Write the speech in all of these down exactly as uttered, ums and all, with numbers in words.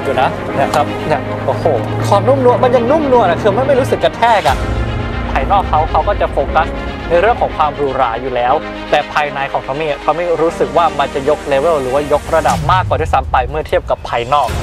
อยู่นะนะครับเนี่ยโอ้โหคอนุ่มนวลมันยังนุ่มนวลนะคือไม่ไม่รู้สึกกระแทกอ่ะภายนอกเขาเขาก็จะโฟกัสในเรื่องของความหรูหราอยู่แล้วแต่ภายในของทอมมี่ทอมมี่รู้สึกว่ามันจะยกเลเวลหรือว่ายกระดับมากกว่าที่ซ้ำไปเมื่อเทียบกับภายนอก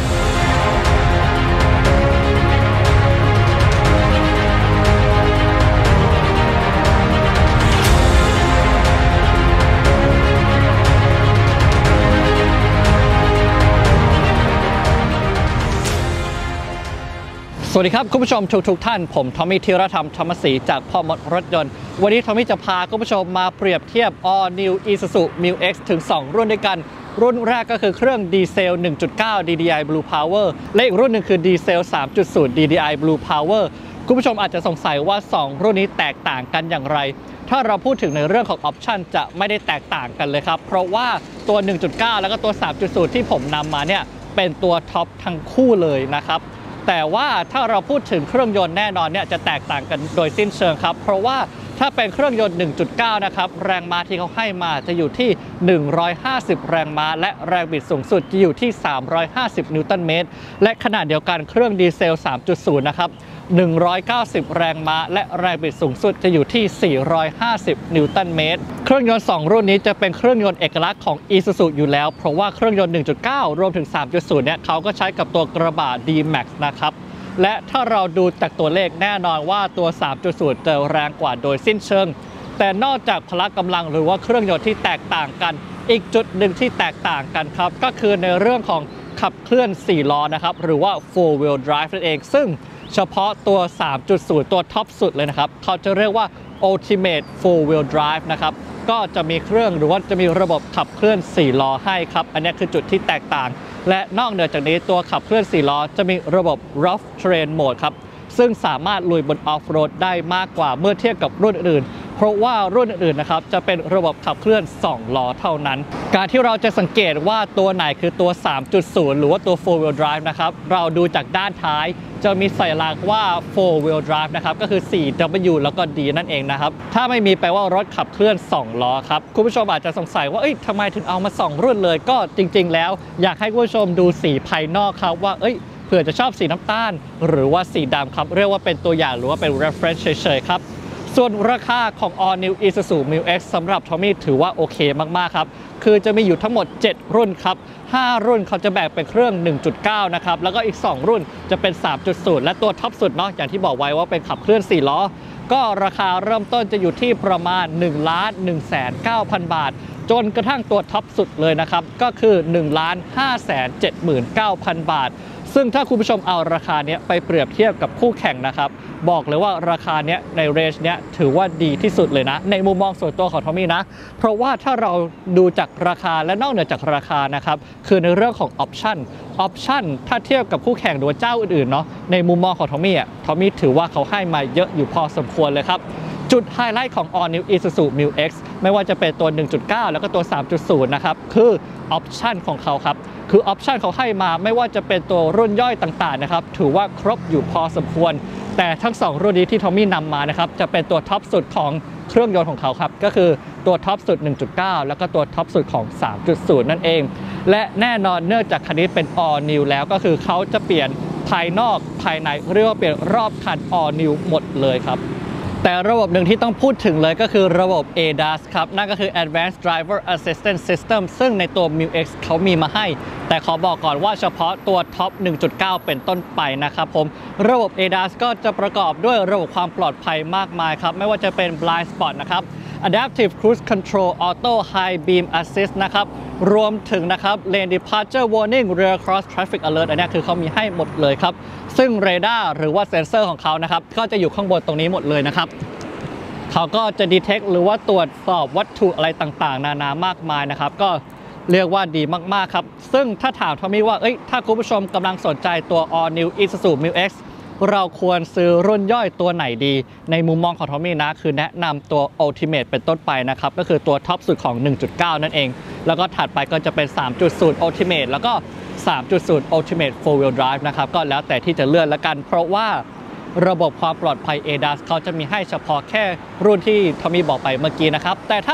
สวัสดีครับคุณผู้ชมทุกทุกท่านผมทอมมี่ธีรธรรมธรรมศรีจากพ่อมดรถยนต์วันนี้ทอมมี่จะพาคุณผู้ชมมาเปรียบเทียบ All New Isuzu Mu X ถึงสองรุ่นด้วยกันรุ่นแรกก็คือเครื่องดีเซล หนึ่งจุดเก้า ดี ดี ไอ Blue Power และอีกรุ่นหนึ่งคือดีเซล สามจุดศูนย์ ดี ดี ไอ Blue Power คุณผู้ชมอาจจะสงสัยว่าสองรุ่นนี้แตกต่างกันอย่างไรถ้าเราพูดถึงในเรื่องของออปชันจะไม่ได้แตกต่างกันเลยครับเพราะว่าตัว หนึ่งจุดเก้า แล้วก็ตัว สามจุดศูนย์ ที่ผมนำมาเนี่ยเป็นตัวท็อปทั้งคู่เลยนะครับแต่ว่าถ้าเราพูดถึงเครื่องยนต์แน่นอนเนี่ยจะแตกต่างกันโดยสิ้นเชิงครับเพราะว่าถ้าเป็นเครื่องยนต์ หนึ่งจุดเก้า นะครับแรงม้าที่เขาให้มาจะอยู่ที่หนึ่งร้อยห้าสิบแรงม้าและแรงบิดสูงสุดจะอยู่ที่สามร้อยห้าสิบนิวตันเมตรและขณะเดียวกันเครื่องดีเซล สามจุดศูนย์ นะครับหนึ่งร้อยเก้าสิบแรงม้าและแรงบิดสูงสุดจะอยู่ที่สี่ร้อยห้าสิบนิวตันเมตรเครื่องยนต์สองรุ่นนี้จะเป็นเครื่องยนต์เอกลักษณ์ของ Isuzu อยู่แล้วเพราะว่าเครื่องยนต์ หนึ่งจุดเก้า รวมถึง สามจุดศูนย์ เนี่ยเขาก็ใช้กับตัวกระบะ ดี แม็กซ์ นะครับและถ้าเราดูจากตัวเลขแน่นอนว่าตัว สามจุดศูนย์ จะแรงกว่าโดยสิ้นเชิงแต่นอกจากพละกำลังหรือว่าเครื่องยนต์ที่แตกต่างกันอีกจุดหนึ่งที่แตกต่างกันครับก็คือในเรื่องของขับเคลื่อนสี่ล้อนะครับหรือว่า โฟร์ วีล drive นั่นเองซึ่งเฉพาะตัว สามจุดศูนย์ ตัวท็อปสุดเลยนะครับเขาจะเรียกว่า Ultimate โฟร์ วีล drive นะครับก็จะมีเครื่องหรือว่าจะมีระบบขับเคลื่อนสี่ล้อให้ครับอันนี้คือจุดที่แตกต่างและนอกเหนือจากนี้ตัวขับเคลื่อนสี่ล้อจะมีระบบ Rough Terrain Mode ครับซึ่งสามารถลุยบน Off Road ได้มากกว่าเมื่อเทียบกับรุ่นอื่นเพราะว่ารุ่นอื่นนะครับจะเป็นระบบขับเคลื่อนสองล้อเท่านั้นการที่เราจะสังเกตว่าตัวไหนคือตัว สามจุดศูนย์ หรือว่าตัว โฟร์ วีล drive นะครับเราดูจากด้านท้ายจะมีสัญลักษณ์ว่า โฟร์ วีล drive นะครับก็คือ โฟร์ ดับเบิลยู แล้วก็ D นั่นเองนะครับถ้าไม่มีแปลว่ารถขับเคลื่อนสองล้อครับคุณผู้ชมอาจจะสงสัยว่าเอ้ยทำไมถึงเอามาสองรุ่นเลยก็จริงๆแล้วอยากให้คุณผู้ชมดูสีภายนอกครับว่าเอ้ยเผื่อจะชอบสีน้ำตาลหรือว่าสีดำครับเรียกว่าเป็นตัวอย่างหรือว่าเป็น reference เฉยๆครับส่วนราคาของ All New Isuzu Mu X สำหรับทอมมี่ถือว่าโอเคมากๆครับคือจะมีอยู่ทั้งหมดเจ็ดรุ่นครับห้ารุ่นเขาจะแบ่งเป็นเครื่อง หนึ่งจุดเก้า นะครับแล้วก็อีกสองรุ่นจะเป็น สามจุดศูนย์ และตัวท็อปสุดเนาะอย่างที่บอกไว้ว่าเป็นขับเคลื่อนสี่ล้อก็ราคาเริ่มต้นจะอยู่ที่ประมาณ หนึ่งล้านหนึ่งแสนเก้าพัน บาทจนกระทั่งตัวท็อปสุดเลยนะครับก็คือ หนึ่งล้านห้าแสนเจ็ดหมื่นเก้าพัน บาทซึ่งถ้าคุณผู้ชมเอาราคานี้ไปเปรียบเทียบกับคู่แข่งนะครับบอกเลยว่าราคานี้ในเรนจ์นี้ถือว่าดีที่สุดเลยนะในมุมมองส่วนตัวของทอมมี่นะเพราะว่าถ้าเราดูจากราคาและนอกเหนือจากราคานะครับคือในเรื่องของออปชั่นออปชั่นถ้าเทียบกับคู่แข่งหรือเจ้าอื่นๆเนาะในมุมมองของทอมมี่อ่ะทอมมี่ถือว่าเขาให้มาเยอะอยู่พอสมควรเลยครับจุดไฮไลท์ของ All New Isuzu Mu X ไม่ว่าจะเป็นตัว หนึ่งจุดเก้า แล้วก็ตัว สามจุดศูนย์ นะครับคือออปชั่นของเขาครับคือออปชันเขาให้มาไม่ว่าจะเป็นตัวรุ่นย่อยต่างๆนะครับถือว่าครบอยู่พอสมควรแต่ทั้งสองรุ่นนี้ที่ทอมมี่นำมานะครับจะเป็นตัวท็อปสุดของเครื่องยนต์ของเขาครับก็คือตัวท็อปสุด หนึ่งจุดเก้า แล้วก็ตัวท็อปสุดของ สามจุดศูนย์ นั่นเองและแน่นอนเนื่องจากคันนี้เป็น All New แล้วก็คือเขาจะเปลี่ยนภายนอกภายในเรียกว่าเปลี่ยนรอบคัน All New หมดเลยครับแต่ระบบหนึ่งที่ต้องพูดถึงเลยก็คือระบบ เอ ดัส ครับนั่นก็คือ Advanced Driver Assistance System ซึ่งในตัว Mu X เขามีมาให้แต่ขอบอกก่อนว่าเฉพาะตัวท็อป หนึ่งจุดเก้า เป็นต้นไปนะครับผมระบบ เอ ดัส ก็จะประกอบด้วยระบบความปลอดภัยมากมายครับไม่ว่าจะเป็น Blind Spot นะครับ Adaptive Cruise Control Auto High Beam Assist นะครับรวมถึงนะครับ Lane Departure Warning Rear Cross Traffic Alert อันนี้คือเขามีให้หมดเลยครับซึ่งเรดาร์หรือว่าเซ็นเซอร์ของเขานะครับก็จะอยู่ข้างบนตรงนี้หมดเลยนะครับเขาก็จะ detect หรือว่าตรวจสอบวัตถุอะไรต่างๆนานามากมายนะครับก็เรียกว่าดีมากๆครับซึ่งถ้าถามทอมมี่ว่าเอ้ยถ้าคุณผู้ชมกำลังสนใจตัว All New Isuzu Mu X เราควรซื้อรุ่นย่อยตัวไหนดีในมุมมองของทอมมี่นะคือแนะนำตัว Ultimate เป็นต้นไปนะครับก็คือตัวท็อปสุดของ หนึ่งจุดเก้า นั่นเองแล้วก็ถัดไปก็จะเป็น สามจุดศูนย์ Ultimate แล้วก็ สามจุดศูนย์ Ultimate โฟร์ วีล drive นะครับก็แล้วแต่ที่จะเลือกละกันเพราะว่าระบบความปลอดภัย เอ ดัส เขาจะมีให้เฉพาะแค่รุ่นที่ทอมมี่บอกไปเมื่อกี้นะครับแต่ถ้า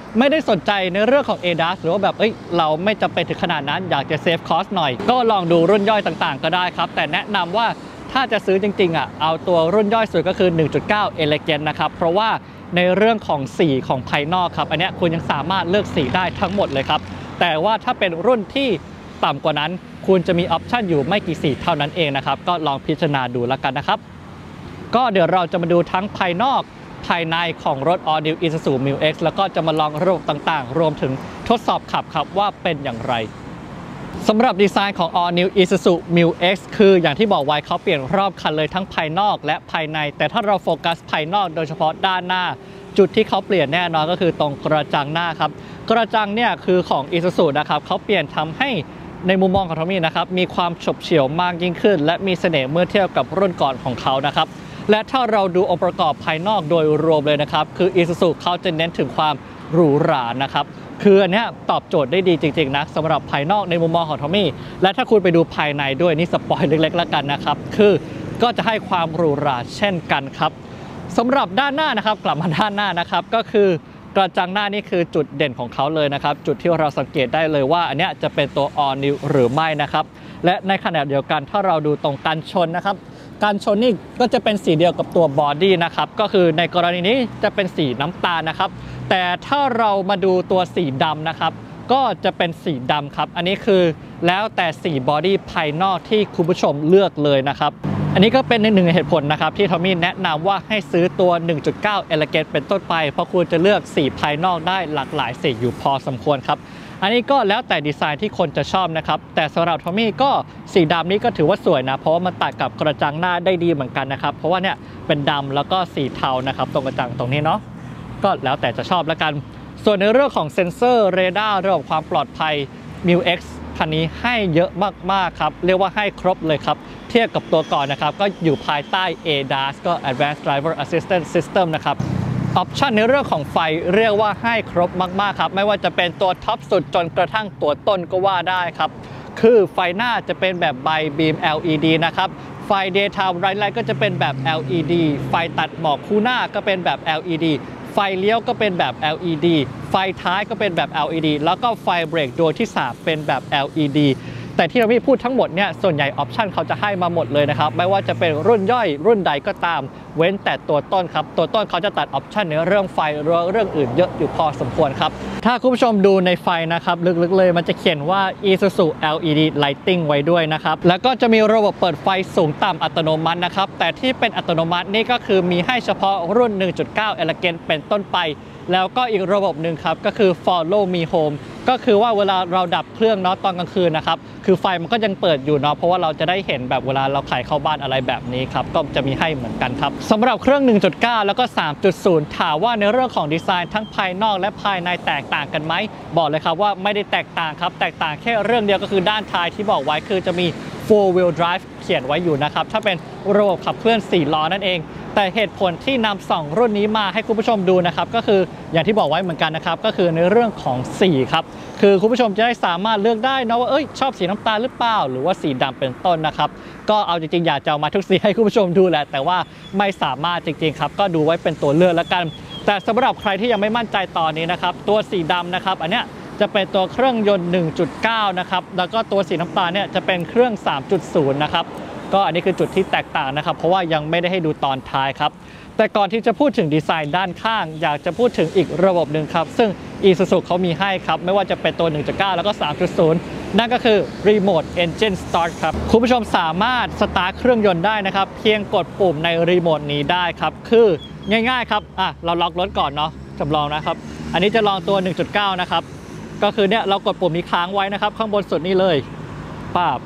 ไม่ได้สนใจในเรื่องของ เอ ดับ หรือว่าแบบเอ้ยเราไม่จำเป็นถึงขนาดนั้นอยากจะเซฟคอสหน่อยก็ลองดูรุ่นย่อยต่างๆก็ได้ครับแต่แนะนำว่าถ้าจะซื้อจริงๆอ่ะเอาตัวรุ่นย่อยสุดก็คือ หนึ่งจุดเก้า Elegant นะครับเพราะว่าในเรื่องของสีของภายนอกครับอันนี้คุณยังสามารถเลือกสีได้ทั้งหมดเลยครับแต่ว่าถ้าเป็นรุ่นที่ต่ำกว่านั้นคุณจะมีออปชันอยู่ไม่กี่สีเท่านั้นเองนะครับก็ลองพิจารณาดูแล้วกันนะครับก็เดี๋ยวเราจะมาดูทั้งภายนอกภายในของรถ All New Isuzu มิว เอ็กซ์ แล้วก็จะมาลองระบบต่างๆรวมถึงทดสอบขับครับว่าเป็นอย่างไรสำหรับดีไซน์ของ All New Isuzu มิว เอ็กซ์ คืออย่างที่บอกไว้เขาเปลี่ยนรอบคันเลยทั้งภายนอกและภายในแต่ถ้าเราโฟกัสภายนอกโดยเฉพาะด้านหน้าจุดที่เขาเปลี่ยนแน่นอนก็คือตรงกระจังหน้าครับกระจังเนี่ยคือของ Isuzu นะครับเขาเปลี่ยนทำให้ในมุมมองของทอมมี่นะครับมีความฉบเฉี่ยวมากยิ่งขึ้นและมีเสน่ห์เมื่อเทียบกับรุ่นก่อนของเขานะครับและถ้าเราดูองค์ประกอบภายนอกโดยรวมเลยนะครับคือ Isuzu เขาจะเน้นถึงความหรูหรานะครับคืออันนี้ตอบโจทย์ได้ดีจริงๆนะสำหรับภายนอกในมุมมองของทอมมี่และถ้าคุณไปดูภายในด้วยนี่สปอยเล็กๆแล้วกันนะครับคือก็จะให้ความหรูหราเช่นกันครับสำหรับด้านหน้านะครับกลับมาด้านหน้านะครับก็คือกระจังหน้านี่คือจุดเด่นของเขาเลยนะครับจุดที่เราสังเกตได้เลยว่าอันนี้จะเป็นตัว All New หรือไม่นะครับและในขณะเดียวกันถ้าเราดูตรงกันชนนะครับการชนนี่ก็จะเป็นสีเดียวกับตัวบอดี้นะครับก็คือในกรณีนี้จะเป็นสีน้ำตาลนะครับแต่ถ้าเรามาดูตัวสีดำนะครับก็จะเป็นสีดำครับอันนี้คือแล้วแต่สีบอดี้ภายนอกที่คุณผู้ชมเลือกเลยนะครับอันนี้ก็เป็นหนึ่งในเหตุผลนะครับที่ทอมมี่แนะนำว่าให้ซื้อตัว หนึ่งจุดเก้า Elegant เป็นต้นไปเพราะคุณจะเลือกสีภายนอกได้หลากหลายสีอยู่พอสมควรครับอันนี้ก็แล้วแต่ดีไซน์ที่คนจะชอบนะครับแต่สำหรับทอมมี่ก็สีดำนี้ก็ถือว่าสวยนะเพราะว่ามันตัดกับกระจังหน้าได้ดีเหมือนกันนะครับเพราะว่าเนี่ยเป็นดำแล้วก็สีเทานะครับตรงกระจังตรงนี้เนาะก็แล้วแต่จะชอบแล้วกันส่วนในเรื่องของเซ็นเซอร์เรดาร์เรื่องของความปลอดภัย มิว เอ็กซ์ คันนี้ให้เยอะมากๆครับเรียกว่าให้ครบเลยครับเทียบกับตัวก่อนนะครับก็อยู่ภายใต้ เอ ดับ ก็ Advanced Driver Assistance System นะครับออปชันในเรื่องของไฟเรียกว่าให้ครบมากๆครับไม่ว่าจะเป็นตัวท็อปสุดจนกระทั่งตัวต้นก็ว่าได้ครับคือไฟหน้าจะเป็นแบบไบบีม แอล อี ดี นะครับไฟ Daytime Bright Light ก็จะเป็นแบบ แอล อี ดี ไฟตัดหมอกคู่หน้าก็เป็นแบบ แอล อี ดี ไฟเลี้ยวก็เป็นแบบ แอล อี ดี ไฟท้ายก็เป็นแบบ แอล อี ดี แล้วก็ไฟเบรกโดยที่สามเป็นแบบ แอล อี ดี แต่ที่เราไม่พูดทั้งหมดเนี่ยส่วนใหญ่ออปชันเขาจะให้มาหมดเลยนะครับไม่ว่าจะเป็นรุ่นย่อยรุ่นใดก็ตามเว้นแต่ตัวต้นครับตัวต้นเขาจะตัดออปชันในเรื่องไฟหรือเรื่องอื่นเยอะอยู่พอสมควรครับถ้าคุณผู้ชมดูในไฟนะครับลึกๆเลยมันจะเขียนว่า Isuzu แอล อี ดี Lighting ไว้ด้วยนะครับแล้วก็จะมีระบบเปิดไฟสูงต่ำอัตโนมัตินะครับแต่ที่เป็นอัตโนมัตินี่ก็คือมีให้เฉพาะรุ่น หนึ่งจุดเก้า Elegant เป็นต้นไปแล้วก็อีกระบบหนึ่งครับก็คือ Follow Me Home ก็คือว่าเวลาเราดับเครื่องเนาะตอนกลางคืนนะครับคือไฟมันก็ยังเปิดอยู่เนาะเพราะว่าเราจะได้เห็นแบบเวลาเราไขเข้าบ้านอะไรแบบนี้ครับก็จะมีให้เหมือนกันครับสำหรับเครื่อง หนึ่งจุดเก้า แล้วก็ สามจุดศูนย์ ถามว่าในเรื่องของดีไซน์ทั้งภายนอกและภายในแตกต่างกันไหมบอกเลยครับว่าไม่ได้แตกต่างครับแตกต่างแค่เรื่องเดียวก็คือด้านท้ายที่บอกไว้คือจะมี four wheel drive เขียนไว้อยู่นะครับถ้าเป็นระบบขับเคลื่อนสี่ล้อนั่นเองแต่เหตุผลที่นำสองรุ่นนี้มาให้คุณผู้ชมดูนะครับก็คืออย่างที่บอกไว้เหมือนกันนะครับก็คือในเรื่องของสีครับคือคุณผู้ชมจะได้สามารถเลือกได้นะว่าเอ้ยชอบสีน้ำตาลหรือเปล่าหรือว่าสีดำเป็นต้นนะครับก็เอาจริงๆอยากจะเอามาทุกสีให้คุณผู้ชมดูแหละแต่ว่าไม่สามารถจริงๆครับก็ดูไว้เป็นตัวเลือกแล้วกันแต่สำหรับใครที่ยังไม่มั่นใจตอนนี้นะครับตัวสีดำนะครับอันเนี้ยจะเป็นตัวเครื่องยนต์ หนึ่งจุดเก้า นะครับแล้วก็ตัวสีน้ำตาลเนี่ยจะเป็นเครื่อง สามจุดศูนย์ นะครับก็อันนี้คือจุดที่แตกต่างนะครับเพราะว่ายังไม่ได้ให้ดูตอนท้ายครับแต่ก่อนที่จะพูดถึงดีไซน์ด้านข้างอยากจะพูดถึงอีกระบบหนึ่งครับซึ่ง Isuzu เขามีให้ครับไม่ว่าจะเป็นตัว หนึ่งจุดเก้า แล้วก็ สามจุดศูนย์ นั่นก็คือ Remote Engine Start ครับคุณผู้ชมสามารถสตาร์ทเครื่องยนต์ได้นะครับเพียงกดปุ่มในรีโมทนี้ได้ครับคือง่ายๆครับอ่ะเราล็อกรถก่อนเนาะจำลองนะครับอันนี้จะลองตัว หนึ่งจุดเก้า นะครับก็คือเนี่ยเรากดปุ่มนี้ค้างไว้นะครับข้างบนสุดนี่เลยป๊าบ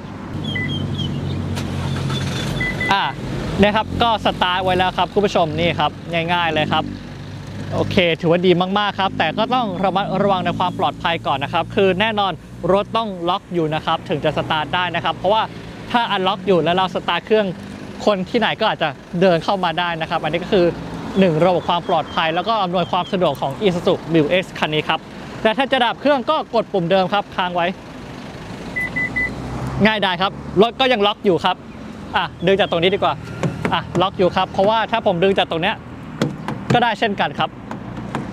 อ่ะเนี่ยครับก็สตาร์ทไว้แล้วครับคุณผู้ชมนี่ครับง่ายๆเลยครับโอเคถือว่าดีมากๆครับแต่ก็ต้องระมัดระวังในความปลอดภัยก่อนนะครับคือแน่นอนรถต้องล็อกอยู่นะครับถึงจะสตาร์ทได้นะครับเพราะว่าถ้าอันล็อกอยู่แล้วเราสตาร์ทเครื่องคนที่ไหนก็อาจจะเดินเข้ามาได้นะครับอันนี้ก็คือหนึ่งระบบความปลอดภัยแล้วก็อำนวยความสะดวกของ Isuzu มิว เอ็กซ์ คันนี้ครับแต่ถ้าจะดับเครื่องก็กดปุ่มเดิมครับค้างไว้ง่ายได้ครับรถก็ยังล็อกอยู่ครับอ่ะดึงจากตรงนี้ดีกว่าอ่ะล็อกอยู่ครับเพราะว่าถ้าผมดึงจากตรงเนี้ยก็ได้เช่นกันครับ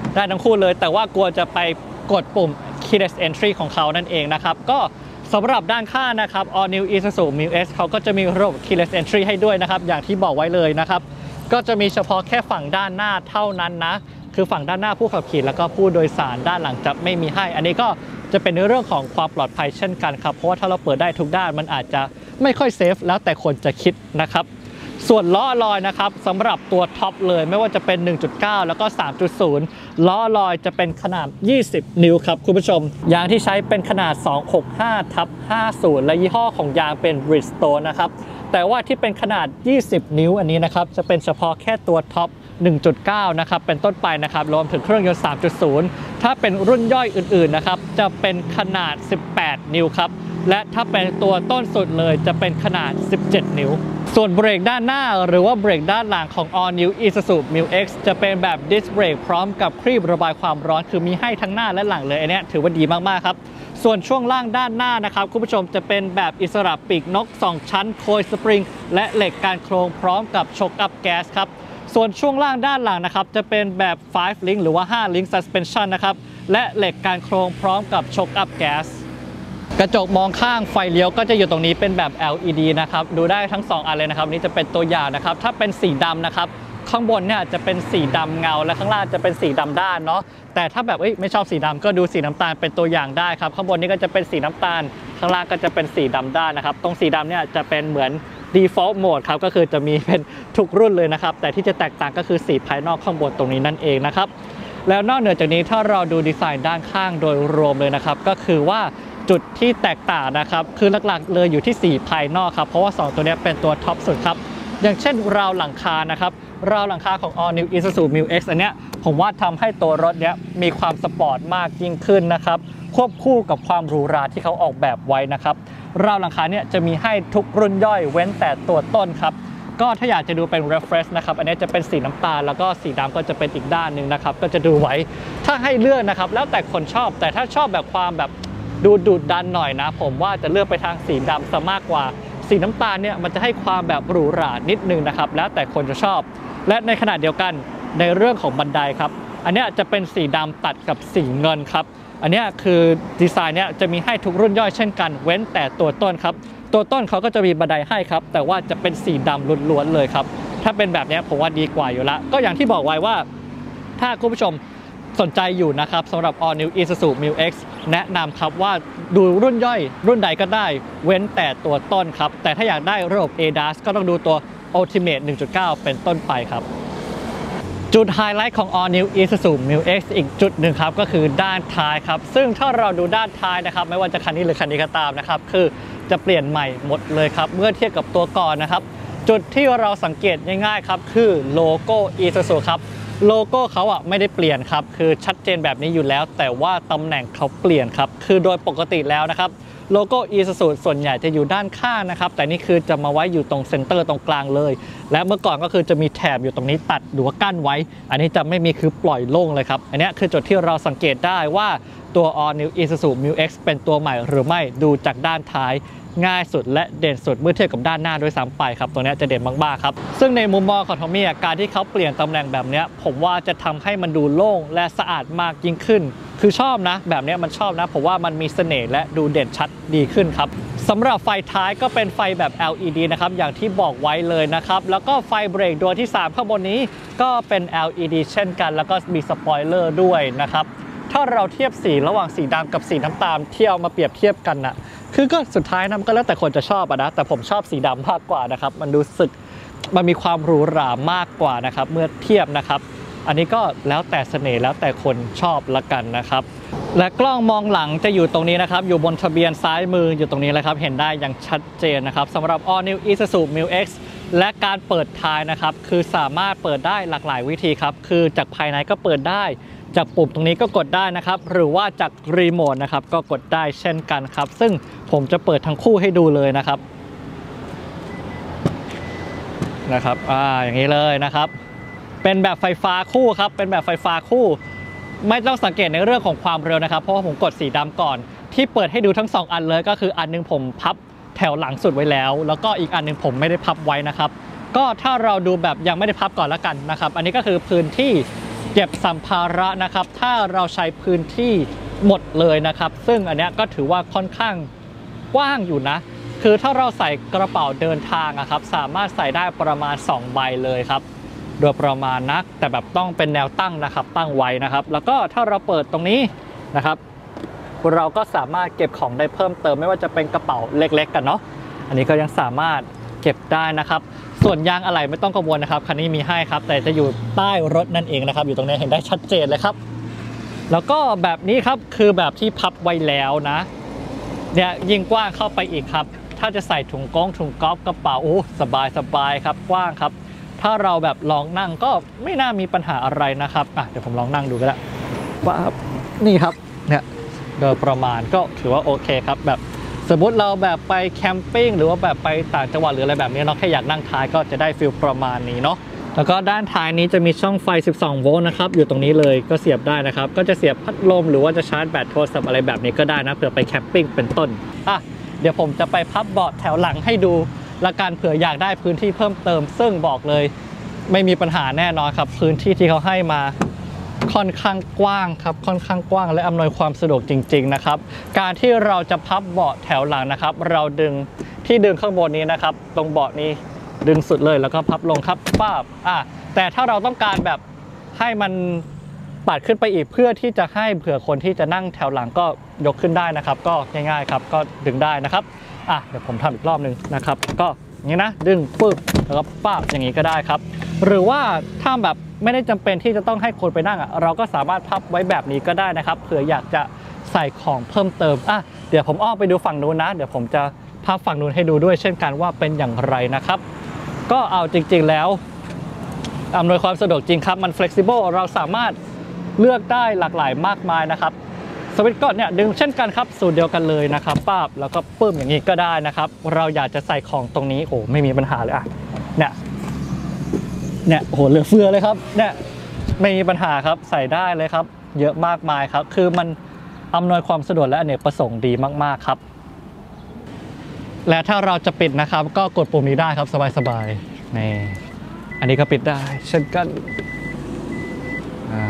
ได้ทั้งคู่เลยแต่ว่ากลัวจะไปกดปุ่ม Keyless Entry ของเขานั่นเองนะครับก็สำหรับด้านข้างนะครับ All New Isuzu Mu X เขาก็จะมีระบบ Keyless Entry ให้ด้วยนะครับอย่างที่บอกไว้เลยนะครับก็จะมีเฉพาะแค่ฝั่งด้านหน้าเท่านั้นนะคือฝั่งด้านหน้าผู้ขับขี่แล้วก็ผู้โดยสารด้านหลังจะไม่มีให้อันนี้ก็จะเป็นเรื่องของความปลอดภัยเช่นกันครับเพราะว่าถ้าเราเปิดได้ทุกด้านมันอาจจะไม่ค่อยเซฟแล้วแต่คนจะคิดนะครับส่วนล้อลอยนะครับสำหรับตัวท็อปเลยไม่ว่าจะเป็น หนึ่งจุดเก้า แล้วก็ สามจุดศูนย์ ล้อลอยจะเป็นขนาดยี่สิบนิ้วครับคุณผู้ชมยางที่ใช้เป็นขนาด สองหกห้า ห้าสิบ และยี่ห้อของยางเป็น Bridgestone นะครับแต่ว่าที่เป็นขนาดยี่สิบนิ้วอันนี้นะครับจะเป็นเฉพาะแค่ตัวท็อป หนึ่งจุดเก้า นะครับเป็นต้นไปนะครับรวมถึงเครื่องยนต์ สามจุดศูนย์ ถ้าเป็นรุ่นย่อยอื่นๆนะครับจะเป็นขนาดสิบแปดนิ้วครับและถ้าเป็นตัวต้นสุดเลยจะเป็นขนาดสิบเจ็ดนิ้วส่วนเบรกด้านหน้าหรือว่าเบรกด้านหลังของ All New Isuzu Mu X จะเป็นแบบ Disc Brake พร้อมกับครีบระบายความร้อนคือมีให้ทั้งหน้าและหลังเลยอันนี้ถือว่าดีมากๆครับส่วนช่วงล่างด้านหน้านะครับคุณผู้ชมจะเป็นแบบอิสระปีกนกสองชั้นโคยสปริงและเหล็กการโครงพร้อมกับช็อคอัพแก๊สครับส่วนช่วงล่างด้านหลังนะครับจะเป็นแบบ five link หรือว่าห้า link suspension นะครับและเหล็กการโครงพร้อมกับช็อคอัพแก๊สกระจกมองข้างไฟเลี้ยวก็จะอยู่ตรงนี้เป็นแบบ แอล อี ดี นะครับดูได้ทั้งสองอันเลยนะครับนี่จะเป็นตัวอย่างนะครับถ้าเป็นสีดำนะครับข้างบนเนี่ยจะเป็นสีดำเงาและข้างล่างจะเป็นสีดำด้านเนาะแต่ถ้าแบบไม่ชอบสีดำก็ดูสีน้ำตาลเป็นตัวอย่างได้ครับข้างบนนี้ก็จะเป็นสีน้ำตาลข้างล่างก็จะเป็นสีดำด้านนะครับตรงสีดำเนี่ยจะเป็นเหมือน default mode ครับก็คือจะมีเป็นทุกรุ่นเลยนะครับแต่ที่จะแตกต่างก็คือสีภายนอกข้างบนตรงนี้นั่นเองนะครับแล้วนอกเหนือจากนี้ถ้าเราดูดีไซน์ด้านข้างโดยรวมเลยนะครับก็คือว่าจุดที่แตกต่างนะครับคือหลักๆเลยอยู่ที่สีภายนอกครับเพราะว่าสองตัวนี้เป็นตัวท็อปสุดครับอย่างเช่นราวหลังคานะครับราวหลังคาของ All New Isuzu Mu X อันเนี้ยผมว่าทำให้ตัวรถเนี้ยมีความสปอร์ตมากยิ่งขึ้นนะครับควบคู่กับความหรูหราที่เขาออกแบบไว้นะครับราวหลังคาเนี่ยจะมีให้ทุกรุ่นย่อยเว้นแต่ตัวต้นครับก็ถ้าอยากจะดูเป็น reference นะครับอันนี้จะเป็นสีน้ำตาลแล้วก็สีดำก็จะเป็นอีกด้านหนึ่งนะครับก็จะดูไว้ถ้าให้เลือกนะครับแล้วแต่คนชอบแต่ถ้าชอบแบบความแบบดูดุดันหน่อยนะผมว่าจะเลือกไปทางสีดำซะมากกว่าสีน้ำตาลเนี่ยมันจะให้ความแบบหรูหรานิดนึงนะครับแล้วแต่คนจะชอบและในขณะเดียวกันในเรื่องของบันไดครับอันนี้จะเป็นสีดำตัดกับสีเงินครับอันนี้คือดีไซน์เนี่ยจะมีให้ทุกรุ่นย่อยเช่นกันเว้นแต่ตัวต้นครับตัวต้นเขาก็จะมีบันไดให้ครับแต่ว่าจะเป็นสีดำล้วนๆเลยครับถ้าเป็นแบบนี้ผมว่าดีกว่าอยู่ละก็อย่างที่บอกไว้ว่าถ้าคุณผู้ชมสนใจอยู่นะครับสำหรับ All New Isuzu Mu X แนะนำครับว่าดูรุ่นย่อยรุ่นใดก็ได้เว้นแต่ตัวต้นครับแต่ถ้าอยากได้ระบบ เอ ดาส ก็ต้องดูตัว Ultimate หนึ่งจุดเก้า เป็นต้นไปครับจุดไฮไลท์ของ All New Isuzu Mu X อีกจุดหนึ่งครับก็คือด้านท้ายครับซึ่งถ้าเราดูด้านท้ายนะครับไม่ว่าจะคันนี้หรือคันนี้ก็ตามนะครับคือจะเปลี่ยนใหม่หมดเลยครับเมื่อเทียบกับตัวก่อนนะครับจุดที่เราสังเกตง่ายๆครับคือโลโก้ Isuzu ครับโลโก้เขาอ่ะไม่ได้เปลี่ยนครับคือชัดเจนแบบนี้อยู่แล้วแต่ว่าตำแหน่งเขาเปลี่ยนครับคือโดยปกติแล้วนะครับโลโก้ Isuzu ส่วนใหญ่จะอยู่ด้านข้างนะครับแต่นี่คือจะมาไว้อยู่ตรงเซ็นเตอร์ตรงกลางเลยและเมื่อก่อนก็คือจะมีแถบอยู่ตรงนี้ตัดหรือว่ากั้นไว้อันนี้จะไม่มีคือปล่อยโล่งเลยครับอันนี้คือจุดที่เราสังเกตได้ว่าตัว All New Isuzu Mu X เป็นตัวใหม่หรือไม่ดูจากด้านท้ายง่ายสุดและเด่นสุดเมื่อเทียบกับด้านหน้าด้วยซ้ำไปครับตัวนี้จะเด่นมากๆครับซึ่งในมุมมองของทอมมี่การที่เขาเปลี่ยนตำแหน่งแบบนี้ผมว่าจะทำให้มันดูโล่งและสะอาดมากยิ่งขึ้นคือชอบนะแบบนี้มันชอบนะผมว่ามันมีเสน่ห์และดูเด่นชัดดีขึ้นครับสำหรับไฟท้ายก็เป็นไฟแบบ แอล อี ดี นะครับอย่างที่บอกไว้เลยนะครับแล้วก็ไฟเบรกดวงที่สามข้างบนนี้ก็เป็น แอล อี ดี เช่นกันแล้วก็มีสปอยเลอร์ด้วยนะครับถ้าเราเทียบสีระหว่างสีดำกับสีน้ำตาลที่เอามาเปรียบเทียบกันนะคือก็สุดท้ายนะก็แล้วแต่คนจะชอบอะนะแต่ผมชอบสีดำมากกว่านะครับมันรู้สึกมันมีความหรูหรามากกว่านะครับเมื่อเทียบนะครับอันนี้ก็แล้วแต่เสน่ห์แล้วแต่คนชอบละกันนะครับและกล้องมองหลังจะอยู่ตรงนี้นะครับอยู่บนทะเบียนซ้ายมืออยู่ตรงนี้เลยครับเห็นได้อย่างชัดเจนนะครับสำหรับ All New Isuzu Mu X และการเปิดท้ายนะครับคือสามารถเปิดได้หลากหลายวิธีครับคือจากภายในก็เปิดได้จากปุ่มตรงนี้ก็กดได้นะครับหรือว่าจากรีโมทนะครับก็กดได้เช่นกันครับซึ่งผมจะเปิดทั้งคู่ให้ดูเลยนะครับนะครับอ่าอย่างนี้เลยนะครับเป็นแบบไฟฟ้าคู่ครับเป็นแบบไฟฟ้าคู่ไม่ต้องสังเกตในเรื่องของความเร็วนะครับเพราะว่าผมกดสีดำก่อนที่เปิดให้ดูทั้งสองอันเลยก็คืออันนึงผมพับแถวหลังสุดไว้แล้วแล้วก็อีกอันนึงผมไม่ได้พับไว้นะครับก็ถ้าเราดูแบบยังไม่ได้พับก่อนแล้วกันนะครับอันนี้ก็คือพื้นที่เก็บสัมภาระนะครับถ้าเราใช้พื้นที่หมดเลยนะครับซึ่งอันนี้ก็ถือว่าค่อนข้างกว้างอยู่นะคือถ้าเราใส่กระเป๋าเดินทางอะครับสามารถใส่ได้ประมาณสองใบเลยครับโดยประมาณนะแต่แบบต้องเป็นแนวตั้งนะครับตั้งไว้นะครับแล้วก็ถ้าเราเปิดตรงนี้นะครับเราก็สามารถเก็บของได้เพิ่มเติมไม่ว่าจะเป็นกระเป๋าเล็กๆกันเนาะอันนี้ก็ยังสามารถเก็บได้นะครับส่วนยางอะไหล่ไม่ต้องกังวลนะครับคันนี้มีให้ครับแต่จะอยู่ใต้รถนั่นเองนะครับอยู่ตรงนี้เห็นได้ชัดเจนเลยครับแล้วก็แบบนี้ครับคือแบบที่พับไว้แล้วนะเนี่ยยิ่งกว้างเข้าไปอีกครับถ้าจะใส่ถุงก้งถุงก๊อฟกระเป๋าโอ้สบายสบายครับกว้างครับถ้าเราแบบลองนั่งก็ไม่น่ามีปัญหาอะไรนะครับอ่ะเดี๋ยวผมลองนั่งดูก็ได้ว่านี่ครับเนี่ยโดยประมาณก็ถือว่าโอเคครับแบบสมมติเราแบบไปแคมปิ้งหรือว่าแบบไปต่างจังหวัดหรืออะไรแบบนี้เนาะแค่อยากนั่งท้ายก็จะได้ฟีลประมาณนี้เนาะแล้วก็ด้านท้ายนี้จะมีช่องไฟสิบสองโวลต์นะครับอยู่ตรงนี้เลยก็เสียบได้นะครับก็จะเสียบพัดลมหรือว่าจะชาร์จแบตโทรศัพท์อะไรแบบนี้ก็ได้นะเผื่อไปแคมปิ้งเป็นต้นอ่ะเดี๋ยวผมจะไปพับเบาะแถวหลังให้ดูละกันเผื่ออยากได้พื้นที่เพิ่มเติมซึ่งบอกเลยไม่มีปัญหาแน่นอนครับพื้นที่ที่เขาให้มาค่อนข้างกว้างครับค่อนข้างกว้างและอำนวยความสะดวกจริงๆนะครับการที่เราจะพับเบาะแถวหลังนะครับเราดึงที่ดึงข้างบนนี้นะครับตรงเบาะนี้ดึงสุดเลยแล้วก็พับลงครับป้าบอ่ะแต่ถ้าเราต้องการแบบให้มันปัดขึ้นไปอีกเพื่อที่จะให้เผื่อคนที่จะนั่งแถวหลังก็ยกขึ้นได้นะครับก็ง่ายๆครับก็ดึงได้นะครับอ่ะเดี๋ยวผมทำอีกรอบหนึ่งนะครับก็อย่างนี้นะดึงปึ๊บแล้วก็ป้าบอย่างนี้ก็ได้ครับหรือว่าถ้าแบบไม่ได้จำเป็นที่จะต้องให้คนไปนั่งอ่ะเราก็สามารถพับไว้แบบนี้ก็ได้นะครับเผื่ออยากจะใส่ของเพิ่มเติมอ่ะเดี๋ยวผมอ้อมไปดูฝั่งนู้นนะเดี๋ยวผมจะพับฝั่งนู้นให้ดูด้วยเช่นกันว่าเป็นอย่างไรนะครับก็เอาจริงๆแล้วอำนวยความสะดวกจริงครับมัน flexible เราสามารถเลือกได้หลากหลายมากมายนะครับสวิตช์ก็เนี่ยดึงเช่นกันครับสูตรเดียวกันเลยนะครับป้าบแล้วก็ปึ้มอย่างนี้ก็ได้นะครับเราอยากจะใส่ของตรงนี้โอ้ไม่มีปัญหาเลยอ่ะเนี่ยเนี่ยโหเหลือเฟือเลยครับเนี่ยไม่มีปัญหาครับใส่ได้เลยครับเยอะมากมายครับคือมันอำนวยความสะดวกและอเนกประสงค์ดีมากๆครับและถ้าเราจะปิดนะครับก็กดปุ่มนี้ได้ครับสบายๆนี่อันนี้ก็ปิดได้เช่นกันอ่า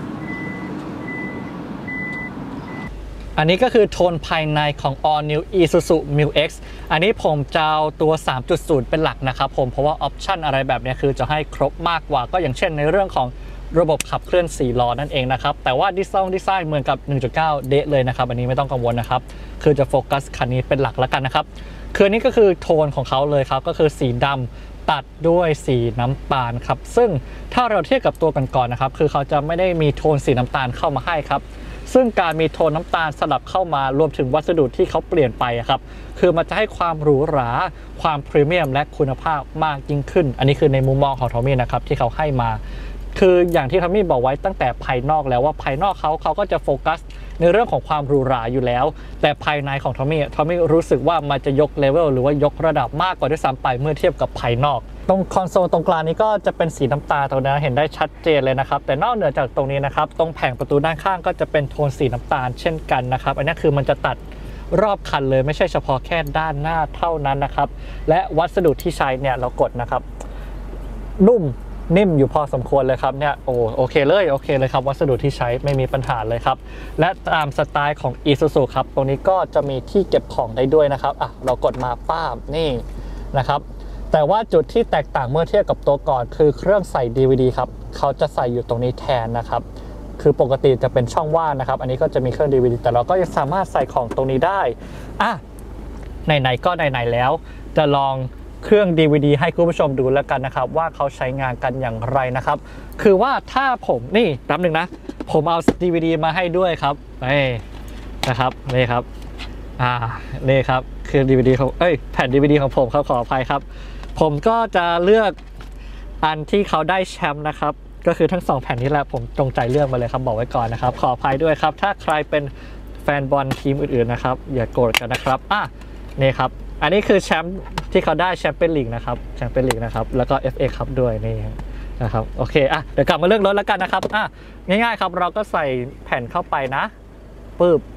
อันนี้ก็คือโทนภายในของ All New Isuzu Mu X อันนี้ผมจะเอาตัว สามจุดศูนย์ เป็นหลักนะครับผมเพราะว่าออปชันอะไรแบบนี้คือจะให้ครบมากกว่าก็อย่างเช่นในเรื่องของระบบขับเคลื่อนสี่ล้อนั่นเองนะครับแต่ว่าดีไซน์ดีไซน์เหมือนกับ หนึ่งจุดเก้า เดะเลยนะครับอันนี้ไม่ต้องกังวลนะครับคือจะโฟกัสคันนี้เป็นหลักแล้วกันนะครับคืออันนี้ก็คือโทนของเขาเลยครับก็คือสีดำตัดด้วยสีน้ำตาลครับซึ่งถ้าเราเทียบกับตัวก่อนๆนะครับคือเขาจะไม่ได้มีโทนสีน้ำตาลเข้ามาให้ครับซึ่งการมีโทนน้ำตาลสลับเข้ามารวมถึงวัสดุที่เขาเปลี่ยนไปครับคือมันจะให้ความหรูหราความพรีเมียมและคุณภาพมากยิ่งขึ้นอันนี้คือในมุมมองของทอมมี่นะครับที่เขาให้มาคืออย่างที่ทอมมี่บอกไว้ตั้งแต่ภายนอกแล้วว่าภายนอกเขาเขาก็จะโฟกัสในเรื่องของความหรูหราอยู่แล้วแต่ภายในของทอมมี่ทอมมี่รู้สึกว่ามันจะยกเลเวลหรือว่ายกระดับมากกว่าด้วยซ้ำไปเมื่อเทียบกับภายนอกตรงคอนโซลตรงกลางนี้ก็จะเป็นสีน้ำตาลตรงนี้เห็นได้ชัดเจนเลยนะครับแต่นอกเหนือจากตรงนี้นะครับตรงแผงประตูด้านข้างก็จะเป็นโทนสีน้ำตาลเช่นกันนะครับอันนี้คือมันจะตัดรอบคันเลยไม่ใช่เฉพาะแค่ด้านหน้าเท่านั้นนะครับและวัสดุที่ใช้เนี่ยเรากดนะครับนุ่มนิ่มอยู่พอสมควรเลยครับเนี่ยโอ้โอเคเลยโอเคเลยครับวัสดุที่ใช้ไม่มีปัญหาเลยครับและตามสไตล์ของ Isuzu ครับตรงนี้ก็จะมีที่เก็บของได้ด้วยนะครับอ่ะเรากดมาป้าบนี่นะครับแต่ว่าจุดที่แตกต่างเมื่อเทียบกับตัวก่อนคือเครื่องใส่ ดี วี ดี ครับเขาจะใส่อยู่ตรงนี้แทนนะครับคือปกติจะเป็นช่องว่างนะครับอันนี้ก็จะมีเครื่อง ดี วี ดี แต่เราก็ยังสามารถใส่ของตรงนี้ได้อ่ะไหนๆก็ไหนๆแล้วจะลองเครื่อง ดี วี ดี ให้คุณผู้ชมดูแล้วกันนะครับว่าเขาใช้งานกันอย่างไรนะครับคือว่าถ้าผมนี่แป๊บหนึ่งนะผมเอา ดี วี ดี มาให้ด้วยครับนี่นะครับนี่ครับอ่านี่ครับคือ ดี วี ดี ของเอ้ยแผ่น ดี วี ดี ของผมครับขออภัยครับผมก็จะเลือกอันที่เขาได้แชมป์นะครับก็คือทั้งสองแผ่นนี้แหละผมจงใจเลือกมาเลยครับบอกไว้ก่อนนะครับขออภัยด้วยครับถ้าใครเป็นแฟนบอลทีมอื่นๆนะครับอย่าโกรธกันนะครับอ่ะนี่ครับอันนี้คือแชมป์ที่เขาได้แชมเปี้ยนลีกนะครับแชมเปี้ยนลีกนะครับแล้วก็ เอฟ เอ คัพด้วยนี่นะครับโอเคอ่ะเดี๋ยวกลับมาเลือกรถแล้วกันนะครับอ่ะง่ายๆครับเราก็ใส่แผ่นเข้าไปนะปึ๊บ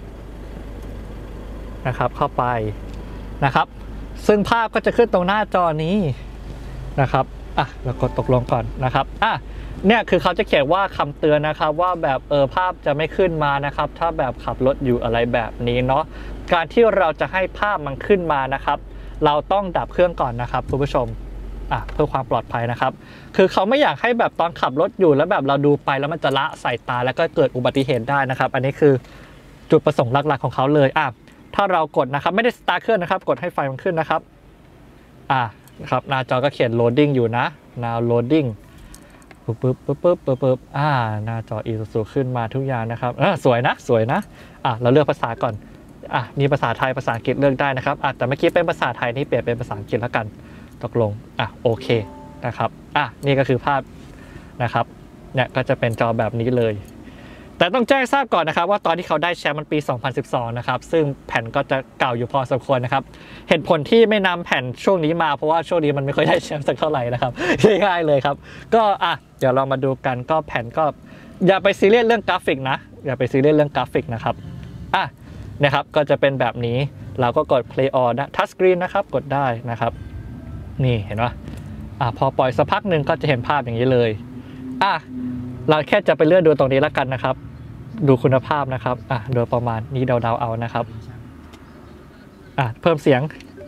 นะครับเข้าไปนะครับซึ่งภาพก็จะขึ้นตรงหน้าจอนี้นะครับอ่ะเรากดตกลงก่อนนะครับอ่ะเนี่ยคือเขาจะเขียนว่าคำเตือนนะครับว่าแบบเออภาพจะไม่ขึ้นมานะครับถ้าแบบขับรถอยู่อะไรแบบนี้เนาะการที่เราจะให้ภาพมันขึ้นมานะครับเราต้องดับเครื่องก่อนนะครับคุณผู้ชมอ่ะเพื่อความปลอดภัยนะครับคือเขาไม่อยากให้แบบตอนขับรถอยู่แล้วแบบเราดูไปแล้วมันจะละสายตาแล้วก็เกิดอุบัติเหตุได้นะครับอันนี้คือจุดประสงค์หลักๆของเขาเลยอ่ะถ้าเรากดนะครับไม่ได้สตาร์ทเครื่องนะครับกดให้ไฟมันขึ้นนะครับอ่ะครับหน้าจอก็เขียน loading อยู่นะ now loading ปึ๊บปึ๊บปึ๊บปึ๊บปึ๊บปึ๊บอ่าหน้าจอ Isuzu ขึ้นมาทุกอย่างนะครับอ่าสวยนะสวยนะอ่ะเราเลือกภาษาก่อนอ่ะมีภาษาไทยภาษาอังกฤษเลือกได้นะครับอ่ะแต่เมื่อกี้เป็นภาษาไทยนี่เปลี่ยนเป็นภาษาอังกฤษแล้วกันตกลงอ่ะโอเคนะครับอ่ะนี่ก็คือภาพนะครับเนี่ยก็จะเป็นจอแบบนี้เลยแต่ต้องแจ้งทราบก่อนนะครับว่าตอนที่เขาได้แชมป์มันปีสองพันสิบสองนะครับซึ่งแผ่นก็จะเก่าอยู่พอสมควรนะครับเหตุผลที่ไม่นำแผ่นช่วงนี้มาเพราะว่าช่วงนี้มันไม่ค่อยได้แชมป์สักเท่าไหร่นะครับง่ายๆเลยครับก็อ่ะเดี๋ยวเรามาดูกันก็แผ่นก็อย่าไปซีเรียสเรื่องกราฟิกนะอย่าไปซีเรียสเรื่องกราฟิกนะครับอ่ะนะครับก็จะเป็นแบบนี้เราก็กด play on นะ touch screen นะครับกดได้นะครับนี่เห็นไหมอ่ะพอปล่อยสักพักหนึ่งก็จะเห็นภาพอย่างนี้เลยอ่ะเราแค่จะไปเลื่อนดูตรงนี้แล้วกันนะครับดูคุณภาพนะครับอ่ะโดยประมาณนี้เดาๆเอานะครับอ่ะเพิ่มเสียง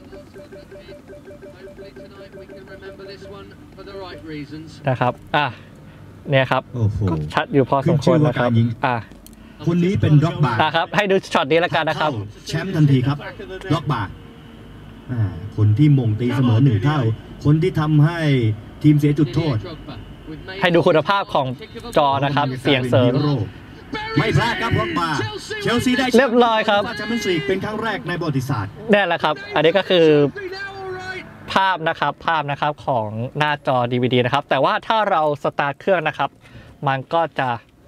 นะครับอ่ะเนี่ยครับชัดอยู่พอสมควรนะครับอ่ะคนนี้เป็นร็อกบาร์นะครับให้ดูช็อตนี้แล้วกันนะครับแชมป์ทันทีครับร็อกบาร์คนที่มงตีเสมอหนึ่งเท่าคนที่ทำให้ทีมเสียจุดโทษให้ดูคุณภาพของจอนะครับเสียงเสริมไม่พลาดครับร็อกบาร์เชลซีได้เรียบร้อยครับแชมเปี้ยนส์ลีกเป็นครั้งแรกในประวัติศาสตร์นี่แหละครับอันนี้ก็คือภาพนะครับภาพนะครับของหน้าจอ ดี วี ดี นะครับแต่ว่าถ้าเราสตาร์ทเครื่องนะครับมันก็จะ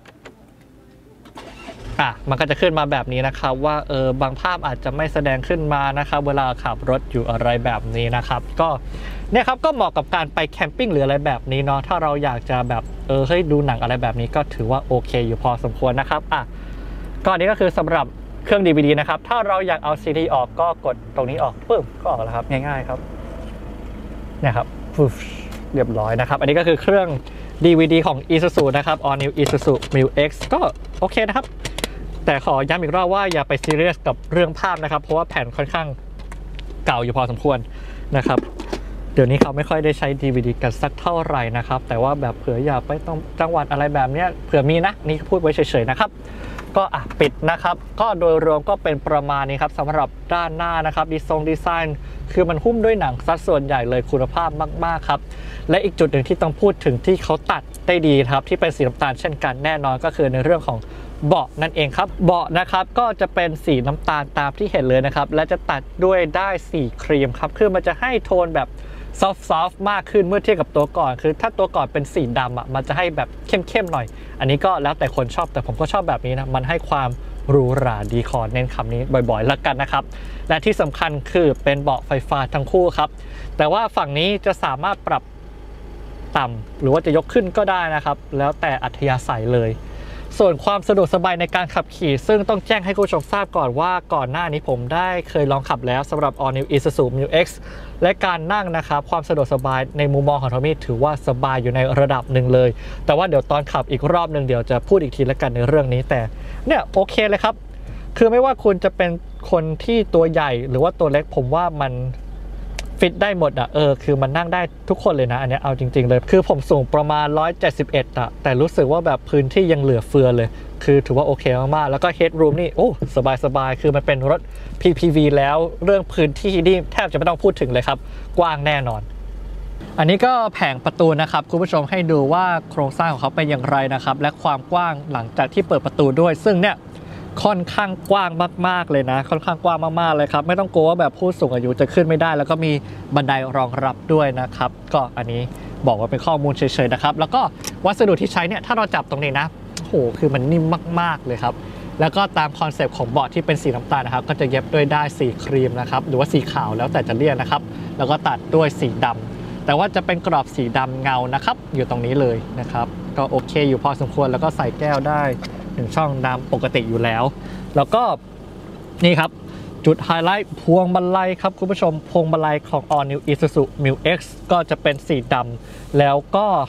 อ่ะมันก็จะขึ้นมาแบบนี้นะครับว่าเออบางภาพอาจจะไม่แสดงขึ้นมานะครับเวลาขับรถอยู่อะไรแบบนี้นะครับก็เนี่ยครับก็เหมาะกับการไปแคมปิ้งหรืออะไรแบบนี้เนาะถ้าเราอยากจะแบบเออให้ดูหนังอะไรแบบนี้ก็ถือว่าโอเคอยู่พอสมควรนะครับอ่ะก็อันนี้ก็คือสำหรับเครื่อง ดี วี ดี นะครับถ้าเราอยากเอา ซี ดี ออกก็กดตรงนี้ออกปึ๊บก็ออกแล้วครับง่ายๆครับเนี่ยครับเรียบร้อยนะครับอันนี้ก็คือเครื่อง ดี วี ดี ของ Isuzu นะครับ All New Isuzu มิว X ก็โอเคนะครับแต่ขอย้ำอีกรอบว่าอย่าไปซีเรียสกับเรื่องภาพนะครับเพราะว่าแผ่นค่อนข้างเก่าอยู่พอสมควรนะครับเดี๋ยวนี้เขาไม่ค่อยได้ใช้ ดี วี ดี กันสักเท่าไหร่นะครับแต่ว่าแบบเผื่ออยากไปต้องจังหวัดอะไรแบบนี้เผื่อมีนะนี่พูดไว้เฉยๆนะครับก็อ่ะปิดนะครับก็โดยรวมก็เป็นประมาณนี้ครับสำหรับด้านหน้านะครับดีทรงดีไซน์คือมันหุ้มด้วยหนังสัดส่วนใหญ่เลยคุณภาพมากๆครับและอีกจุดหนึ่งที่ต้องพูดถึงที่เขาตัดได้ดีครับที่เป็นสีน้ำตาลเช่นกันแน่นอนก็คือในเรื่องของเบาะนั่นเองครับเบาะนะครับก็จะเป็นสีน้ำตาลตามที่เห็นเลยนะครับและจะตัดด้วยได้สีครีมครับคือมันจะให้โทนแบบซอฟต์ๆมากขึ้นเมื่อเทียบกับตัวก่อนคือถ้าตัวก่อนเป็นสีดำอ่ะมันจะให้แบบเข้มๆหน่อยอันนี้ก็แล้วแต่คนชอบแต่ผมก็ชอบแบบนี้นะมันให้ความหรูหราดีคอร์เน้นคำนี้บ่อยๆแล้วกันนะครับและที่สำคัญคือเป็นเบาะไฟฟ้าทั้งคู่ครับแต่ว่าฝั่งนี้จะสามารถปรับต่ำหรือว่าจะยกขึ้นก็ได้นะครับแล้วแต่อัธยาศัยเลยส่วนความสะดวกสบายในการขับขี่ซึ่งต้องแจ้งให้คุณผู้ชมทราบก่อนว่าก่อนหน้านี้ผมได้เคยลองขับแล้วสำหรับ All New Isuzu มิว X และการนั่งนะครับความสะดวกสบายในมุมมองของทอมมี่ถือว่าสบายอยู่ในระดับหนึ่งเลยแต่ว่าเดี๋ยวตอนขับอีกรอบหนึ่งเดี๋ยวจะพูดอีกทีแล้วกันในเรื่องนี้แต่เนี่ยโอเคเลยครับคือไม่ว่าคุณจะเป็นคนที่ตัวใหญ่หรือว่าตัวเล็กผมว่ามันฟิตได้หมดอ่ะเออคือมันนั่งได้ทุกคนเลยนะอันนี้เอาจริงๆเลยคือผมสูงประมาณหนึ่งร้อยเจ็ดสิบเอ็ดอ่ะแต่รู้สึกว่าแบบพื้นที่ยังเหลือเฟือเลยคือถือว่าโอเคมากๆแล้วก็ headroom นี่โอ้สบายๆคือมันเป็นรถ พี พี วี แล้วเรื่องพื้นที่นี่แทบจะไม่ต้องพูดถึงเลยครับกว้างแน่นอนอันนี้ก็แผงประตูนะครับคุณผู้ชมให้ดูว่าโครงสร้างของเขาเป็นอย่างไรนะครับและความกว้างหลังจากที่เปิดประตูด้วยซึ่งเนี่ยค่อนข้างกว้างมากๆเลยนะค่อนข้างกว้างมากๆเลยครับไม่ต้องกลัวว่าแบบผู้สูงอายุจะขึ้นไม่ได้แล้วก็มีบันไดรองรับด้วยนะครับก็อันนี้บอกว่าเป็นข้อมูลเฉยๆนะครับแล้วก็วัสดุที่ใช้เนี่ยถ้าเราจับตรงนี้นะโอ้โหคือมันนิ่มมากๆเลยครับแล้วก็ตามคอนเซปต์ของเบาะที่เป็นสีน้ำตาลนะครับก็จะเย็บด้วยได้สีครีมนะครับหรือว่าสีขาวแล้วแต่จะเรียกนะครับแล้วก็ตัดด้วยสีดำแต่ว่าจะเป็นกรอบสีดำเงานะครับอยู่ตรงนี้เลยนะครับก็โอเคอยู่พอสมควรแล้วก็ใส่แก้วได้หนึ่งช่องน้ำปกติอยู่แล้วแล้วก็นี่ครับจุดไฮไลท์พวงมาลัยครับคุณผู้ชมพวงมาลัยของ All New Isuzu มิว X ก็จะเป็นสีดำแล้วก็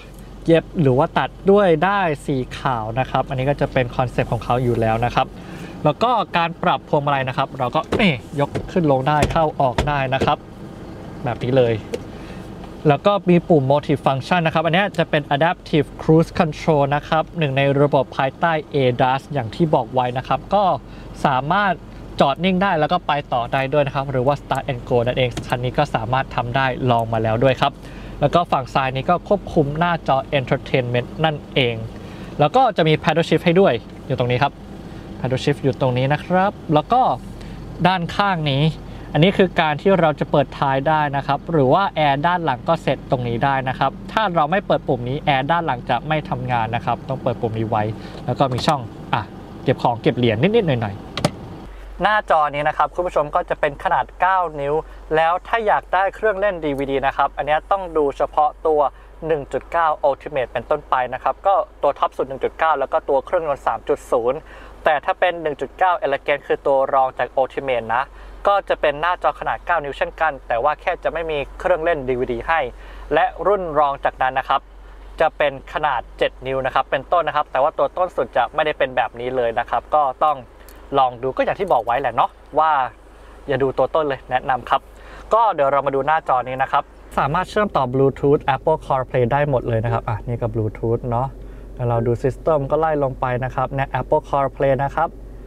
เย็บหรือว่าตัดด้วยได้ายสีขาวนะครับอันนี้ก็จะเป็นคอนเซปต์ของเขาอยู่แล้วนะครับแล้วก็การปรับพวงมาลัยนะครับเราก็เอ๊ยยกขึ้นลงได้เข้าออกได้นะครับแบบนี้เลยแล้วก็มีปุ่ม Motive Function นะครับอันนี้จะเป็น Adaptive Cruise Control นะครับหนึ่งในระบบภายใต้ เอ ดัส อย่างที่บอกไว้นะครับก็สามารถจอดนิ่งได้แล้วก็ไปต่อได้ด้วยนะครับหรือว่า Start and Go นั่นเองคันนี้ก็สามารถทำได้ลองมาแล้วด้วยครับแล้วก็ฝั่งซ้ายนี้ก็ควบคุมหน้าจอ Entertainment นั่นเองแล้วก็จะมี Paddle Shift ให้ด้วยอยู่ตรงนี้ครับ Paddle Shift อยู่ตรงนี้นะครับแล้วก็ด้านข้างนี้อันนี้คือการที่เราจะเปิดท้ายได้นะครับหรือว่าแอร์ด้านหลังก็เซตตรงนี้ได้นะครับถ้าเราไม่เปิดปุ่มนี้แอร์ด้านหลังจะไม่ทำงานนะครับต้องเปิดปุ่มนี้ไว้แล้วก็มีช่องอ่ะเก็บของเก็บเหรียญนิดๆหน่อยๆหน้าจอนี้นะครับคุณผู้ชมก็จะเป็นขนาดเก้านิ้วแล้วถ้าอยากได้เครื่องเล่น ดี วี ดี นะครับอันนี้ต้องดูเฉพาะตัว หนึ่งจุดเก้า Ultimate เป็นต้นไปนะครับก็ตัวท็อปสุด หนึ่งจุดเก้า แล้วก็ตัวเครื่องยนต์ สามจุดศูนย์ แต่ถ้าเป็น หนึ่งจุดเก้า Elegant คือตัวรองจาก Ultimate นะก็จะเป็นหน้าจอขนาดเก้านิ้วเช่นกันแต่ว่าแค่จะไม่มีเครื่องเล่น ดี วี ดี ให้และรุ่นรองจากนั้นนะครับจะเป็นขนาดเจ็ดนิ้วนะครับเป็นต้นนะครับแต่ว่าตัวต้นสุดจะไม่ได้เป็นแบบนี้เลยนะครับก็ต้องลองดูก็อย่างที่บอกไว้แหละเนาะว่าอย่าดูตัวต้นเลยแนะนำครับก็เดี๋ยวเรามาดูหน้าจอนี้นะครับสามารถเชื่อมต่อ Bluetooth Apple CarPlay ได้หมดเลยนะครับอ่ะนี่กับ Bluetooth เนาะแล้วเราดู System ก็ไล่ลงไปนะครับใน Apple CarPlay นะครับ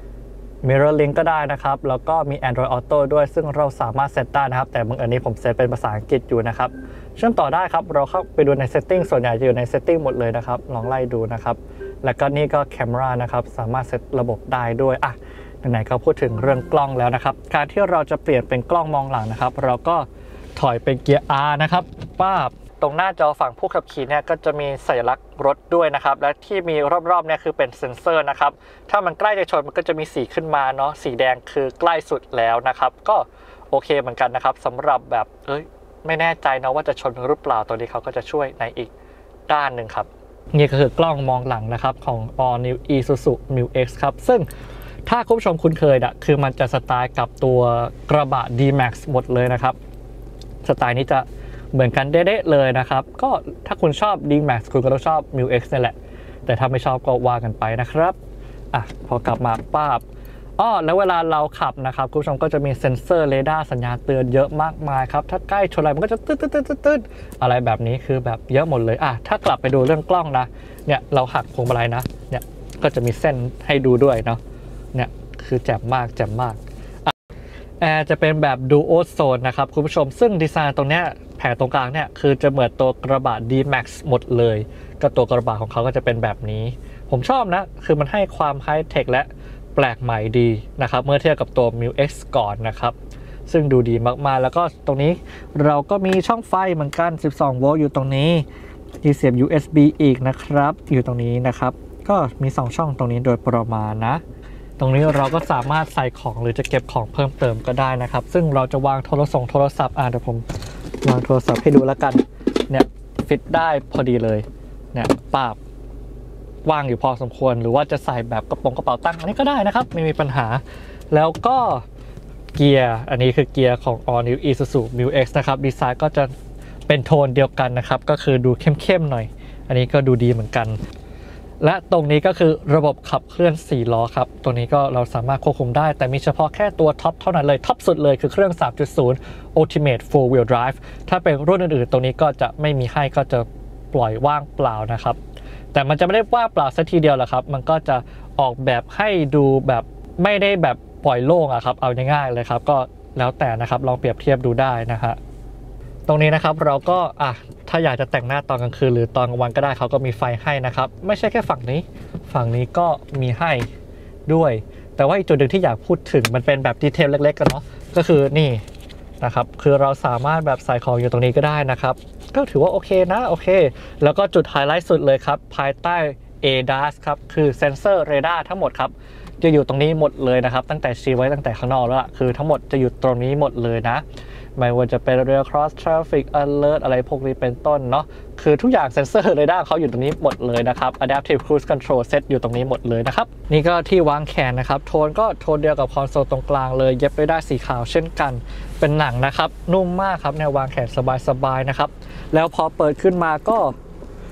Mirror Link ก็ได้นะครับแล้วก็มี Android Auto ด้วยซึ่งเราสามารถเซตได้นะครับแต่บางอันนี้ผมเซตเป็นภาษาอังกฤษอยู่นะครับเชื่อมต่อได้ครับเราเข้าไปดูใน Setting ส่วนใหญ่จะอยู่ใน Setting หมดเลยนะครับลองไล่ดูนะครับแล้วก็นี่ก็ Camera นะครับสามารถเซตระบบได้ด้วยอ่ะไหนๆเขาพูดถึงเรื่องกล้องแล้วนะครับการที่เราจะเปลี่ยนเป็นกล้องมองหลังนะครับเราก็ถอยเป็นเกียร์ R นะครับป้าบตรงหน้าจอฝั่งผู้ขับขี่เนี่ยก็จะมีสัญลักษณ์รถด้วยนะครับและที่มีรอบๆเนี่ยคือเป็นเซ็นเซอร์นะครับถ้ามันใกล้จะชนมันก็จะมีสีขึ้นมาเนาะสีแดงคือใกล้สุดแล้วนะครับก็โอเคเหมือนกันนะครับสำหรับแบบเอ้ยไม่แน่ใจนะว่าจะชนหรือเปล่าตัวนี้เขาก็จะช่วยในอีกด้านหนึ่งครับนี่ก็คือกล้องมองหลังนะครับของ All New Isuzu Mu X ครับซึ่งถ้าคุณผู้ชมคุ้นเคยอะคือมันจะสไตล์กับตัวกระบะ ดี แม็กซ์ หมดเลยนะครับสไตล์นี้จะเหมือนกันเด๊ะๆเลยนะครับก็ถ้าคุณชอบ ดี แม็กซ์ คุณก็ต้องชอบ Mu X นี่แหละแต่ถ้าไม่ชอบก็ว่ากันไปนะครับอ่ะพอกลับมาป้าบอ้อแล้วเวลาเราขับนะครับคุณผู้ชมก็จะมีเซ็นเซอร์เรดาร์สัญญาณเตือนเยอะมากมายครับถ้าใกล้ชนอะไรมันก็จะตึ๊ดตึ๊ดตึ๊ดตึ๊ดอะไรแบบนี้คือแบบเยอะหมดเลยอ่ะถ้ากลับไปดูเรื่องกล้องนะเนี่ยเราหักพวงมาลัยนะเนี่ยก็จะมีเส้นให้ดูด้วยเนาะเนี่ยคือแจ่มมากแจ่มมากแอร์จะเป็นแบบ Duo Zone นะครับคุณผู้ชมซึ่งดีไซน์ตรงเนี้ยแผงตรงกลางเนี่ยคือจะเหมือนตัวกระบะ ดี แม็กซ์ หมดเลยก็ตัวกระบะของเขาก็จะเป็นแบบนี้ผมชอบนะคือมันให้ความไฮเทคและแปลกใหม่ดีนะครับเมื่อเทียบกับตัว Mu X ก่อนนะครับซึ่งดูดีมากๆแล้วก็ตรงนี้เราก็มีช่องไฟเหมือนกันสิบสองโวลต์อยู่ตรงนี้ที่เสียบ ยู เอส บี อีกนะครับอยู่ตรงนี้นะครับก็มีสองช่องตรงนี้โดยประมาณนะตรงนี้เราก็สามารถใส่ของหรือจะเก็บของเพิ่มเติมก็ได้นะครับซึ่งเราจะวางโทรศัพท์โทรศัพท์อ่ะเดี๋ยวผมวางโทรศัพท์ให้ดูแล้วกันเนี่ยฟิตได้พอดีเลยเนี่ยปาบว่างอยู่พอสมควรหรือว่าจะใส่แบบกระโปรงกระเป๋าตั้งอันนี้ก็ได้นะครับไม่มีปัญหาแล้วก็เกียร์อันนี้คือเกียร์ของ All New Isuzu Mu X นะครับดีไซน์ก็จะเป็นโทนเดียวกันนะครับก็คือดูเข้มๆหน่อยอันนี้ก็ดูดีเหมือนกันและตรงนี้ก็คือระบบขับเคลื่อนสี่ล้อครับตัวนี้ก็เราสามารถควบคุมได้แต่มีเฉพาะแค่ตัวท็อปเท่านั้นเลยท็อปสุดเลยคือเครื่อง สามจุดศูนย์ Ultimate Four Wheel Drive ถ้าเป็นรุ่นอื่นๆตรงนี้ก็จะไม่มีให้ก็จะปล่อยว่างเปล่านะครับแต่มันจะไม่ได้ว่างเปล่าซะทีเดียวหรอกครับมันก็จะออกแบบให้ดูแบบไม่ได้แบบปล่อยโล่งอะครับเอาง่ายๆเลยครับก็แล้วแต่นะครับลองเปรียบเทียบดูได้นะฮะตรงนี้นะครับเราก็อ่ะถ้าอยากจะแต่งหน้าตอนกลางคืนหรือตอนกลางวันก็ได้เขาก็มีไฟให้นะครับไม่ใช่แค่ฝั่งนี้ฝั่งนี้ก็มีให้ด้วยแต่ว่าอีกจุดหนึ่งที่อยากพูดถึงมันเป็นแบบดีเทลเล็กๆกันเนาะก็คือนี่นะครับคือเราสามารถแบบใส่ของอยู่ตรงนี้ก็ได้นะครับก็ถือว่าโอเคนะโอเคแล้วก็จุดไฮไลท์สุดเลยครับภายใต้ เอ ดัส ครับคือเซ็นเซอร์เรดาร์ทั้งหมดครับจะอยู่ตรงนี้หมดเลยนะครับตั้งแต่ชี้ไว้ตั้งแต่ข้างนอกแล้วล่ะคือทั้งหมดจะอยู่ตรงนี้หมดเลยนะไม่ว่าจะเป็น Rail Cross Traffic Alert อะไรพวกนี้เป็นต้นเนาะคือทุกอย่างเซ็นเซอร์เรดาร์เขาอยู่ตรงนี้หมดเลยนะครับ Adaptive Cruise Control Set อยู่ตรงนี้หมดเลยนะครับนี่ก็ที่วางแขนนะครับโทนก็โทนเดียวกับคอนโซลตรงกลางเลยเย็บด้วยด้ายสีขาวเช่นกันเป็นหนังนะครับนุ่มมากครับแนววางแขนสบายๆนะครับแล้วพอเปิดขึ้นมาก็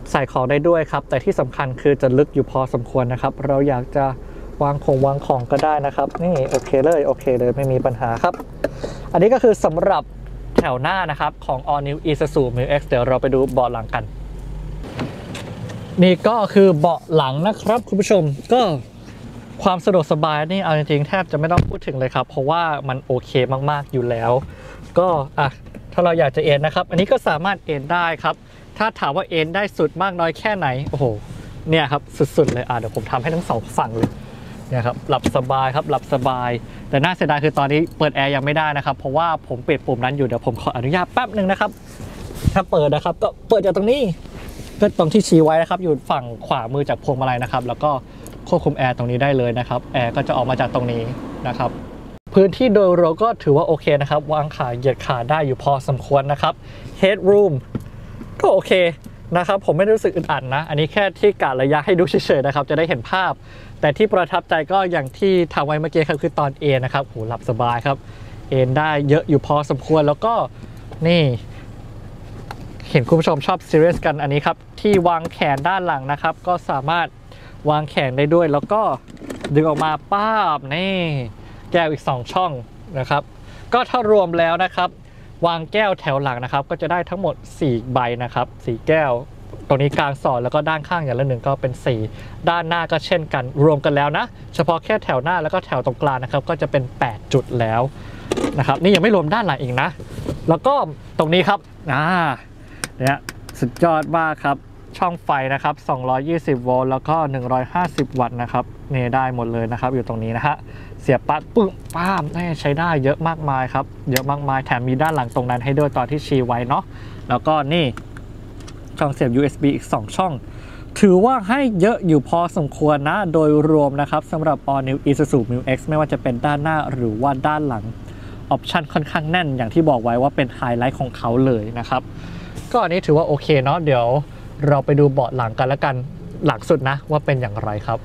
ใส่ของได้ด้วยครับแต่ที่สำคัญคือจะลึกอยู่พอสมควรนะครับเราอยากจะวางของวางของก็ได้นะครับนี่โอเคเลยโอเคเลยไม่มีปัญหาครับอันนี้ก็คือสำหรับแถวหน้านะครับของ All New Isuzu Mu X เดี๋ยวเราไปดูเบาะหลังกันนี่ก็คือเบาะหลังนะครับคุณผู้ชมก็ความสะดวกสบายนี่เอาจริงๆแทบจะไม่ต้องพูดถึงเลยครับเพราะว่ามันโอเคมากๆอยู่แล้วก็อ่ะถ้าเราอยากจะเอนนะครับอันนี้ก็สามารถเอนได้ครับถ้าถามว่าเอนได้สุดมากน้อยแค่ไหนโอ้โหเนี่ยครับสุดๆเลยอ่ะเดี๋ยวผมทำให้ทั้งสองฝั่งเลยเนี่ยครับหลับสบายครับหลับสบายแต่น่าเสียดายคือตอนนี้เปิดแอร์ยังไม่ได้นะครับเพราะว่าผมปิดปุ่มนั้นอยู่เดี๋ยวผมขออนุญาตแป๊บหนึ่งนะครับถ้าเปิดนะครับก็เปิดจากตรงนี้ก็ตรงที่ชี้ไว้นะครับอยู่ฝั่งขวามือจากพวงมาลัยนะครับแล้วก็ควบคุมแอร์ตรงนี้ได้เลยนะครับแอร์ก็จะออกมาจากตรงนี้นะครับพื้นที่โดยรวมก็ถือว่าโอเคนะครับวางขาเหยียดขาได้อยู่พอสมควรนะครับ Headroom ก็โอเคนะครับผมไม่รู้สึกอึดอัดนะอันนี้แค่ที่กะระยะให้ดูเฉยๆนะครับจะได้เห็นภาพแต่ที่ประทับใจก็อย่างที่ทำไว้เมื่อกี้ครับคือตอนเอนนะครับโหหลับสบายครับเอนได้เยอะอยู่พอสมควรแล้วก็นี่เห็นคุณผู้ชมชอบซีเรียสกันอันนี้ครับที่วางแขนด้านหลังนะครับก็สามารถวางแขนได้ด้วยแล้วก็ดึงออกมาป้าบนี่แก้วอีกสองช่องนะครับก็ถ้ารวมแล้วนะครับวางแก้วแถวหลังนะครับก็จะได้ทั้งหมดสี่ใบนะครับสี่แก้วตรงนี้กลางสอดแล้วก็ด้านข้างอย่างละหนึ่งก็เป็นสี่ด้านหน้าก็เช่นกันรวมกันแล้วนะเฉพาะแค่แถวหน้าแล้วก็แถวตรงกลางนะครับก็จะเป็นแปดจุดแล้วนะครับนี่ยังไม่รวมด้านหลังอีกนะแล้วก็ตรงนี้ครับอ่าเนี่ยสุดยอดมากครับช่องไฟนะครับสองร้อยยี่สิบโวลต์แล้วก็หนึ่งร้อยห้าสิบวัตต์นะครับนี่ได้หมดเลยนะครับอยู่ตรงนี้นะฮะเสียบปลั๊กปึ้งป้ามนี่ใช้ได้เยอะมากมายครับเยอะมากมายแถมมีด้านหลังตรงนั้นให้ด้วยตอนที่ชี้ไว้เนาะแล้วก็นี่ช่องเสียบ ยู เอส บี อีกสองช่องถือว่าให้เยอะอยู่พอสมควรนะโดยรวมนะครับสำหรับ All New Isuzu Mu X ไม่ว่าจะเป็นด้านหน้าหรือว่าด้านหลังออปชันค่อนข้างแน่นอย่างที่บอกไว้ว่าเป็นไฮไลท์ของเขาเลยนะครับก็อันนี้ถือว่าโอเคเนาะเดี๋ยวเราไปดูเบาะหลังกันแล้วกันหลังสุดนะว่าเป็นอย่างไรครับ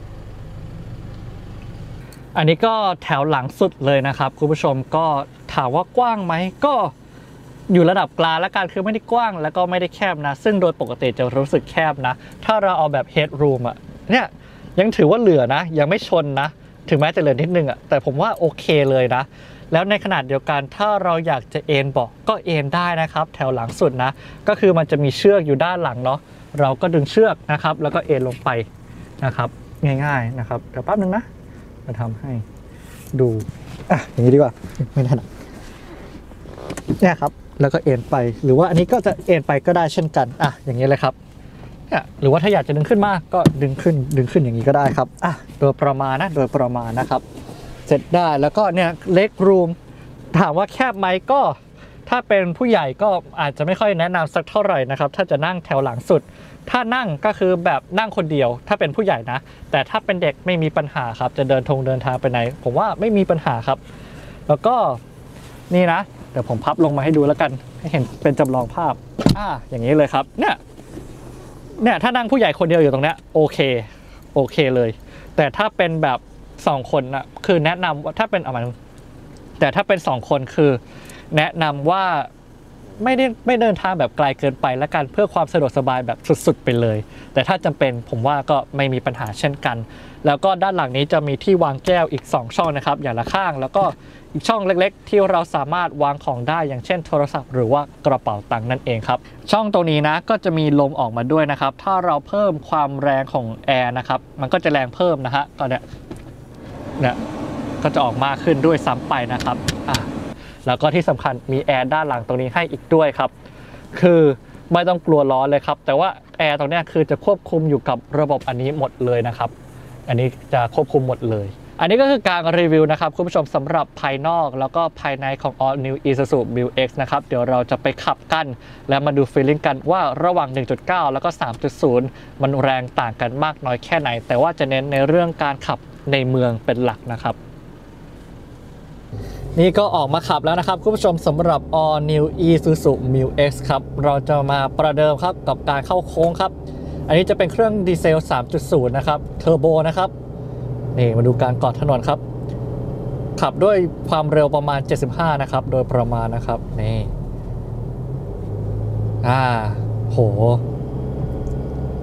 อันนี้ก็แถวหลังสุดเลยนะครับคุณผู้ชมก็ถามว่ากว้างไหมก็อยู่ระดับกลางแล้วกันคือไม่ได้กว้างแล้วก็ไม่ได้แคบนะซึ่งโดยปกติจะรู้สึกแคบนะถ้าเราเอาแบบ headroom อ่ะเนี่ยยังถือว่าเหลือนะยังไม่ชนนะถึงแม้จะเหลือนิดนึงอ่ะแต่ผมว่าโอเคเลยนะแล้วในขนาดเดียวกันถ้าเราอยากจะเอนเบาะก็เอนได้นะครับแถวหลังสุดนะก็คือมันจะมีเชือกอยู่ด้านหลังเนาะเราก็ดึงเชือกนะครับแล้วก็เอนลงไปนะครับง่ายๆนะครับเดี๋ยวแป๊บนึงนะมาทำให้ดูอ่ะอย่างนี้ดีกว่าไม่ถนัดเนี่ยครับแล้วก็เอนไปหรือว่าอันนี้ก็จะเอนไปก็ได้เช่นกันอ่ะอย่างนี้เลยครับเนี่ยหรือว่าถ้าอยากจะดึงขึ้นมาก็ดึงขึ้นดึงขึ้นอย่างนี้ก็ได้ครับอ่ะโดยประมาณนะโดยประมาณนะครับเสร็จได้แล้วก็เนี่ยเล็กรูมถามว่าแคบไหมก็ถ้าเป็นผู้ใหญ่ก็อาจจะไม่ค่อยแนะนำสักเท่าไหร่นะครับถ้าจะนั่งแถวหลังสุดถ้านั่งก็คือแบบนั่งคนเดียวถ้าเป็นผู้ใหญ่นะแต่ถ้าเป็นเด็กไม่มีปัญหาครับจะเดินทงเดินทางไปไหนผมว่าไม่มีปัญหาครับแล้วก็นี่นะเดี๋ยวผมพับลงมาให้ดูแล้วกันให้เห็นเป็นจำลองภาพอ่าอย่างนี้เลยครับเนี่ยเนี่ยถ้านั่งผู้ใหญ่คนเดียวอยู่ตรงเนี้ยโอเคโอเคเลยแต่ถ้าเป็นแบบสองคนนะคือแนะนำว่าถ้าเป็นเอามาแต่ถ้าเป็นสองคนคือแนะนำว่าไม่ได้ไม่เดินทางแบบไกลเกินไปและกันเพื่อความสะดวกสบายแบบสุดๆไปเลยแต่ถ้าจำเป็นผมว่าก็ไม่มีปัญหาเช่นกันแล้วก็ด้านหลังนี้จะมีที่วางแก้วอีกสองช่องนะครับอย่างละข้างแล้วก็อีกช่องเล็กๆที่เราสามารถวางของได้อย่างเช่นโทรศัพท์หรือว่ากระเป๋าตังค์นั่นเองครับช่องตรงนี้นะก็จะมีลมออกมาด้วยนะครับถ้าเราเพิ่มความแรงของแอร์นะครับมันก็จะแรงเพิ่มนะฮะตอนเนี้ยเนี่ยก็จะออกมากขึ้นด้วยซ้ำไปนะครับอ่ะแล้วก็ที่สำคัญมีแอร์ด้านหลังตรงนี้ให้อีกด้วยครับคือไม่ต้องกลัวร้อนเลยครับแต่ว่าแอร์ตรงนี้คือจะควบคุมอยู่กับระบบอันนี้หมดเลยนะครับอันนี้จะควบคุมหมดเลยอันนี้ก็คือการรีวิวนะครับคุณผู้ชมสำหรับภายนอกแล้วก็ภายในของ All New Isuzu Mu X นะครับเดี๋ยวเราจะไปขับกันแล้วมาดูฟีลลิ่งกันว่าระหว่าง หนึ่งจุดเก้า แล้วก็ สามจุดศูนย์ มันแรงต่างกันมากน้อยแค่ไหนแต่ว่าจะเน้นในเรื่องการขับในเมืองเป็นหลักนะครับนี่ก็ออกมาขับแล้วนะครับคุณผู้ชมสำหรับ All New Isuzu Mu X ครับเราจะมาประเดิมครับกับการเข้าโค้งครับอันนี้จะเป็นเครื่องดีเซล สามจุดศูนย์ นะครับเทอร์โบนะครับนี่มาดูการเกาะถนนครับขับด้วยความเร็วประมาณเจ็ดสิบห้านะครับโดยประมาณนะครับนี่อ่าโห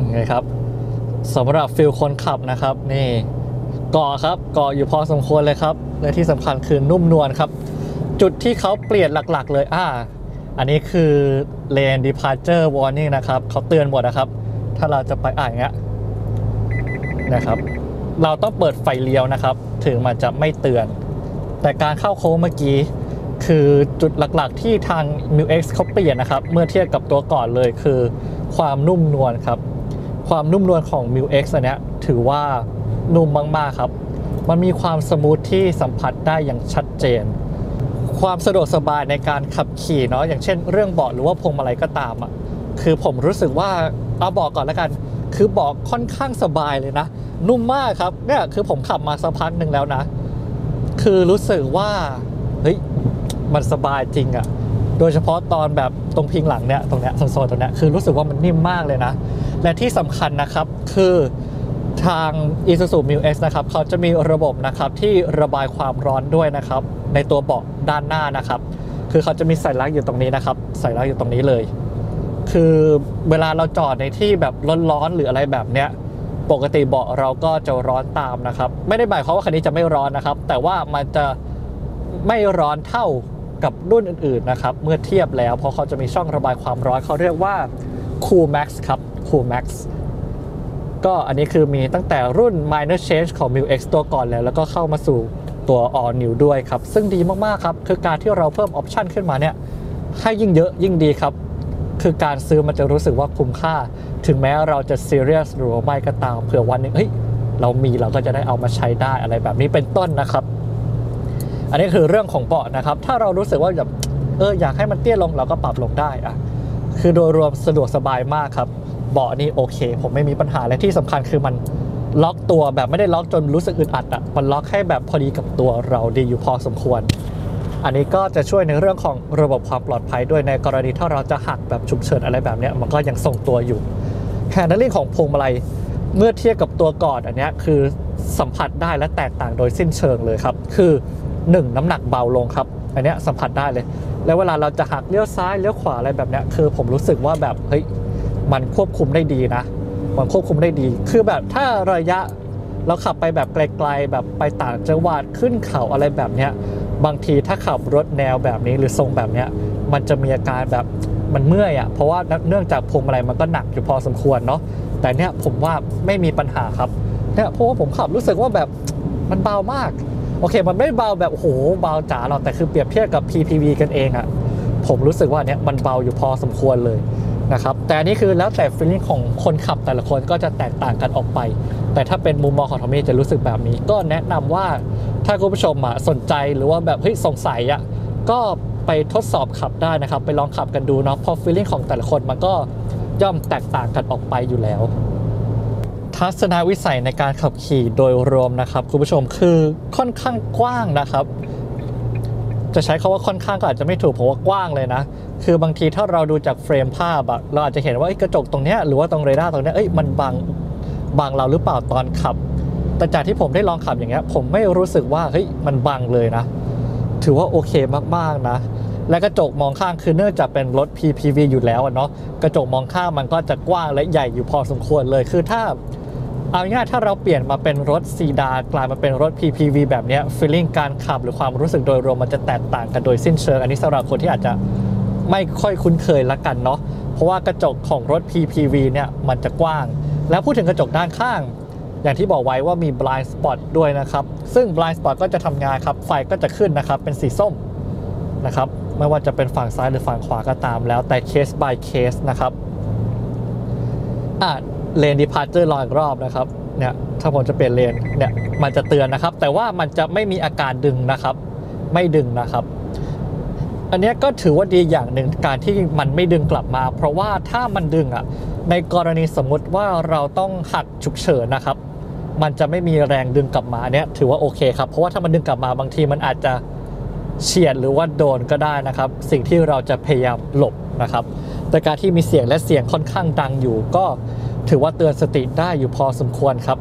ไงครับสำหรับฟิลคนขับนะครับนี่เกาะครับเกาะอยู่พอสมควรเลยครับและที่สำคัญคือนุ่มนวลครับจุดที่เขาเปลี่ยนหลักๆเลยอ่าอันนี้คือ Lane Departure Warning นะครับเขาเตือนหมดนะครับถ้าเราจะไปอ่านอย่างเงี้ยนะครับเราต้องเปิดไฟเลี้ยวนะครับถึงมันจะไม่เตือนแต่การเข้าโค้งเมื่อกี้คือจุดหลักๆที่ทาง มิว เอ็กซ์ เขาเปลี่ยนนะครับเมื่อเทียบกับตัวก่อนเลยคือความนุ่มนวลครับความนุ่มนวลของ มิว เอ็กซ์ อันเนี้ยถือว่านุ่มมากๆครับมันมีความสมูทที่สัมผัสได้อย่างชัดเจนความสะดวกสบายในการขับขี่เนาะอย่างเช่นเรื่องเบาะหรือว่าพวงมาลัยก็ตามอ่ะคือผมรู้สึกว่าเอาเบาะก่อนแล้วกันคือเบาะค่อนข้างสบายเลยนะนุ่มมากครับเนี่ยคือผมขับมาสักพักหนึ่งแล้วนะคือรู้สึกว่าเฮ้ยมันสบายจริงอะโดยเฉพาะตอนแบบตรงพิงหลังเนี่ยตรงเนี้ยโซนๆตรงเนี้ยคือรู้สึกว่ามันนิ่มมากเลยนะและที่สำคัญนะครับคือทาง Isuzu มิว เอ็กซ์ นะครับเขาจะมีระบบนะครับที่ระบายความร้อนด้วยนะครับในตัวเบาะด้านหน้านะครับคือเขาจะมีสัญลักษณ์อยู่ตรงนี้นะครับสัญลักษณ์อยู่ตรงนี้เลยคือเวลาเราจอดในที่แบบร้อนๆหรืออะไรแบบเนี้ยปกติเบาะเราก็จะร้อนตามนะครับไม่ได้หมายความว่าคันนี้จะไม่ร้อนนะครับแต่ว่ามันจะไม่ร้อนเท่ากับรุ่นอื่นๆนะครับเมื่อเทียบแล้วเพราะเขาจะมีช่องระบายความร้อนเขาเรียกว่า Cool Max ครับ Cool Max ก็อันนี้คือมีตั้งแต่รุ่น Minor Change ของ มิว เอ็กซ์ ตัวก่อนแล้วแล้วก็เข้ามาสู่ตัว All New ด้วยครับซึ่งดีมากๆครับคือการที่เราเพิ่มออปชันขึ้นมาเนี่ยให้ยิ่งเยอะยิ่งดีครับคือการซื้อมันจะรู้สึกว่าคุ้มค่าถึงแม้เราจะ serious หรือไม่ก็ตามเผื่อวันนึงเฮ้ยเรามีเราก็จะได้เอามาใช้ได้อะไรแบบนี้เป็นต้นนะครับอันนี้คือเรื่องของเบาะนะครับถ้าเรารู้สึกว่าแบบเอออยากให้มันเตี้ยลงเราก็ปรับลงได้อะคือโดยรวมสะดวกสบายมากครับเบาะนี่โอเคผมไม่มีปัญหาและที่สำคัญคือมันล็อกตัวแบบไม่ได้ล็อกจนรู้สึกอึดอัดอ่ะมันล็อกให้แบบพอดีกับตัวเราดีอยู่พอสมควรอันนี้ก็จะช่วยในเรื่องของระบบความปลอดภัยด้วยในกรณีถ้าเราจะหักแบบฉุกเฉินอะไรแบบนี้มันก็ยังทรงตัวอยู่แฮนด์ลิ่งของพวงมาลัยเมื่อเทียบกับตัวก่อนอันนี้คือสัมผัสได้และแตกต่างโดยสิ้นเชิงเลยครับคือหนึ่งน้ำหนักเบาลงครับอันนี้สัมผัสได้เลยแล้วเวลาเราจะหักเลี้ยวซ้ายเลี้ยวขวาอะไรแบบนี้คือผมรู้สึกว่าแบบเฮ้ยมันควบคุมได้ดีนะมันควบคุมได้ดีคือแบบถ้าระยะเราขับไปแบบไกลๆแบบไปต่างจังหวัดขึ้นเขาอะไรแบบนี้บางทีถ้าขับรถแนวแบบนี้หรือทรงแบบนี้มันจะมีอาการแบบมันเมื่อยอ่ะเพราะว่าเนื่องจากพวงมาลัยมันก็หนักอยู่พอสมควรเนาะแต่เนี้ยผมว่าไม่มีปัญหาครับเนี่ยเพราะว่าผมขับรู้สึกว่าแบบมันเบามากโอเคมันไม่เบาแบบโอ้โหเบาจ๋าหรอกแต่คือเปรียบเทียบกับ พี พี วี กันเองอ่ะผมรู้สึกว่าเนี้ยมันเบาอยู่พอสมควรเลยนะครับแต่อันนี้คือแล้วแต่ feeling ของคนขับแต่ละคนก็จะแตกต่างกันออกไปแต่ถ้าเป็นมุมมองของทอมมี่จะรู้สึกแบบนี้ก็แนะนำว่าถ้าคุณผู้ชมสนใจหรือว่าแบบเฮ้ยสงสัยอ่ะก็ไปทดสอบขับได้นะครับไปลองขับกันดูเนาะเพราะ feeling ของแต่ละคนมันก็ย่อมแตกต่างกันออกไปอยู่แล้วทัศนวิสัยในการขับขี่โดยรวมนะครับคุณผู้ชมคือค่อนข้างกว้างนะครับจะใช้คำว่าค่อนข้างก็อาจจะไม่ถูกเพราะว่ากว้างเลยนะคือบางทีถ้าเราดูจากเฟรมภาพอะเราอาจจะเห็นว่ากระจกตรงเนี้ยหรือว่าตรงเรดาร์ตรงเนี้ยเอ้ยมันบังบังเราหรือเปล่าตอนขับแต่จากที่ผมได้ลองขับอย่างเงี้ยผมไม่รู้สึกว่าเฮ้ยมันบังเลยนะถือว่าโอเคมากๆนะและกระจกมองข้างคือเนื่องจากเป็นรถ พี พี วี อยู่แล้วเนาะกระจกมองข้างมันก็จะกว้างและใหญ่อยู่พอสมควรเลยคือถ้าเอาง่ายๆถ้าเราเปลี่ยนมาเป็นรถซีดานกลายมาเป็นรถ พี พี วี แบบเนี้ย feeling การขับหรือความรู้สึกโดยรวมมันจะแตกต่างกันโดยสิ้นเชิงอันนี้สำหรับคนที่อาจจะไม่ค่อยคุ้นเคยละกันเนาะเพราะว่ากระจกของรถ พี พี วี เนี่ยมันจะกว้างแล้วพูดถึงกระจกด้านข้างอย่างที่บอกไว้ว่ามี blind spot ด้วยนะครับซึ่ง blind spot ก็จะทำงานครับไฟก็จะขึ้นนะครับเป็นสีส้มนะครับไม่ว่าจะเป็นฝั่งซ้ายหรือฝั่งขวาก็ตามแล้วแต่ case by case นะครับอ่ะ lane departure รออีกรอบนะครับเนี่ยถ้าผมจะเปลี่ยนเลนเนี่ยมันจะเตือนนะครับแต่ว่ามันจะไม่มีอาการดึงนะครับไม่ดึงนะครับอันนี้ก็ถือว่าดีอย่างหนึ่งการที่มันไม่ดึงกลับมาเพราะว่าถ้ามันดึงอ่ะในกรณีสมมุติว่าเราต้องหักฉุกเฉินนะครับมันจะไม่มีแรงดึงกลับมาเนี่ยถือว่าโอเคครับเพราะว่าถ้ามันดึงกลับมาบางทีมันอาจจะเฉียดหรือว่าโดนก็ได้นะครับสิ่งที่เราจะพยายามหลบนะครับแต่การที่มีเสียงและเสียงค่อนข้างดังอยู่ก็ถือว่าเตือนสติได้อยู่พอสมควรครับ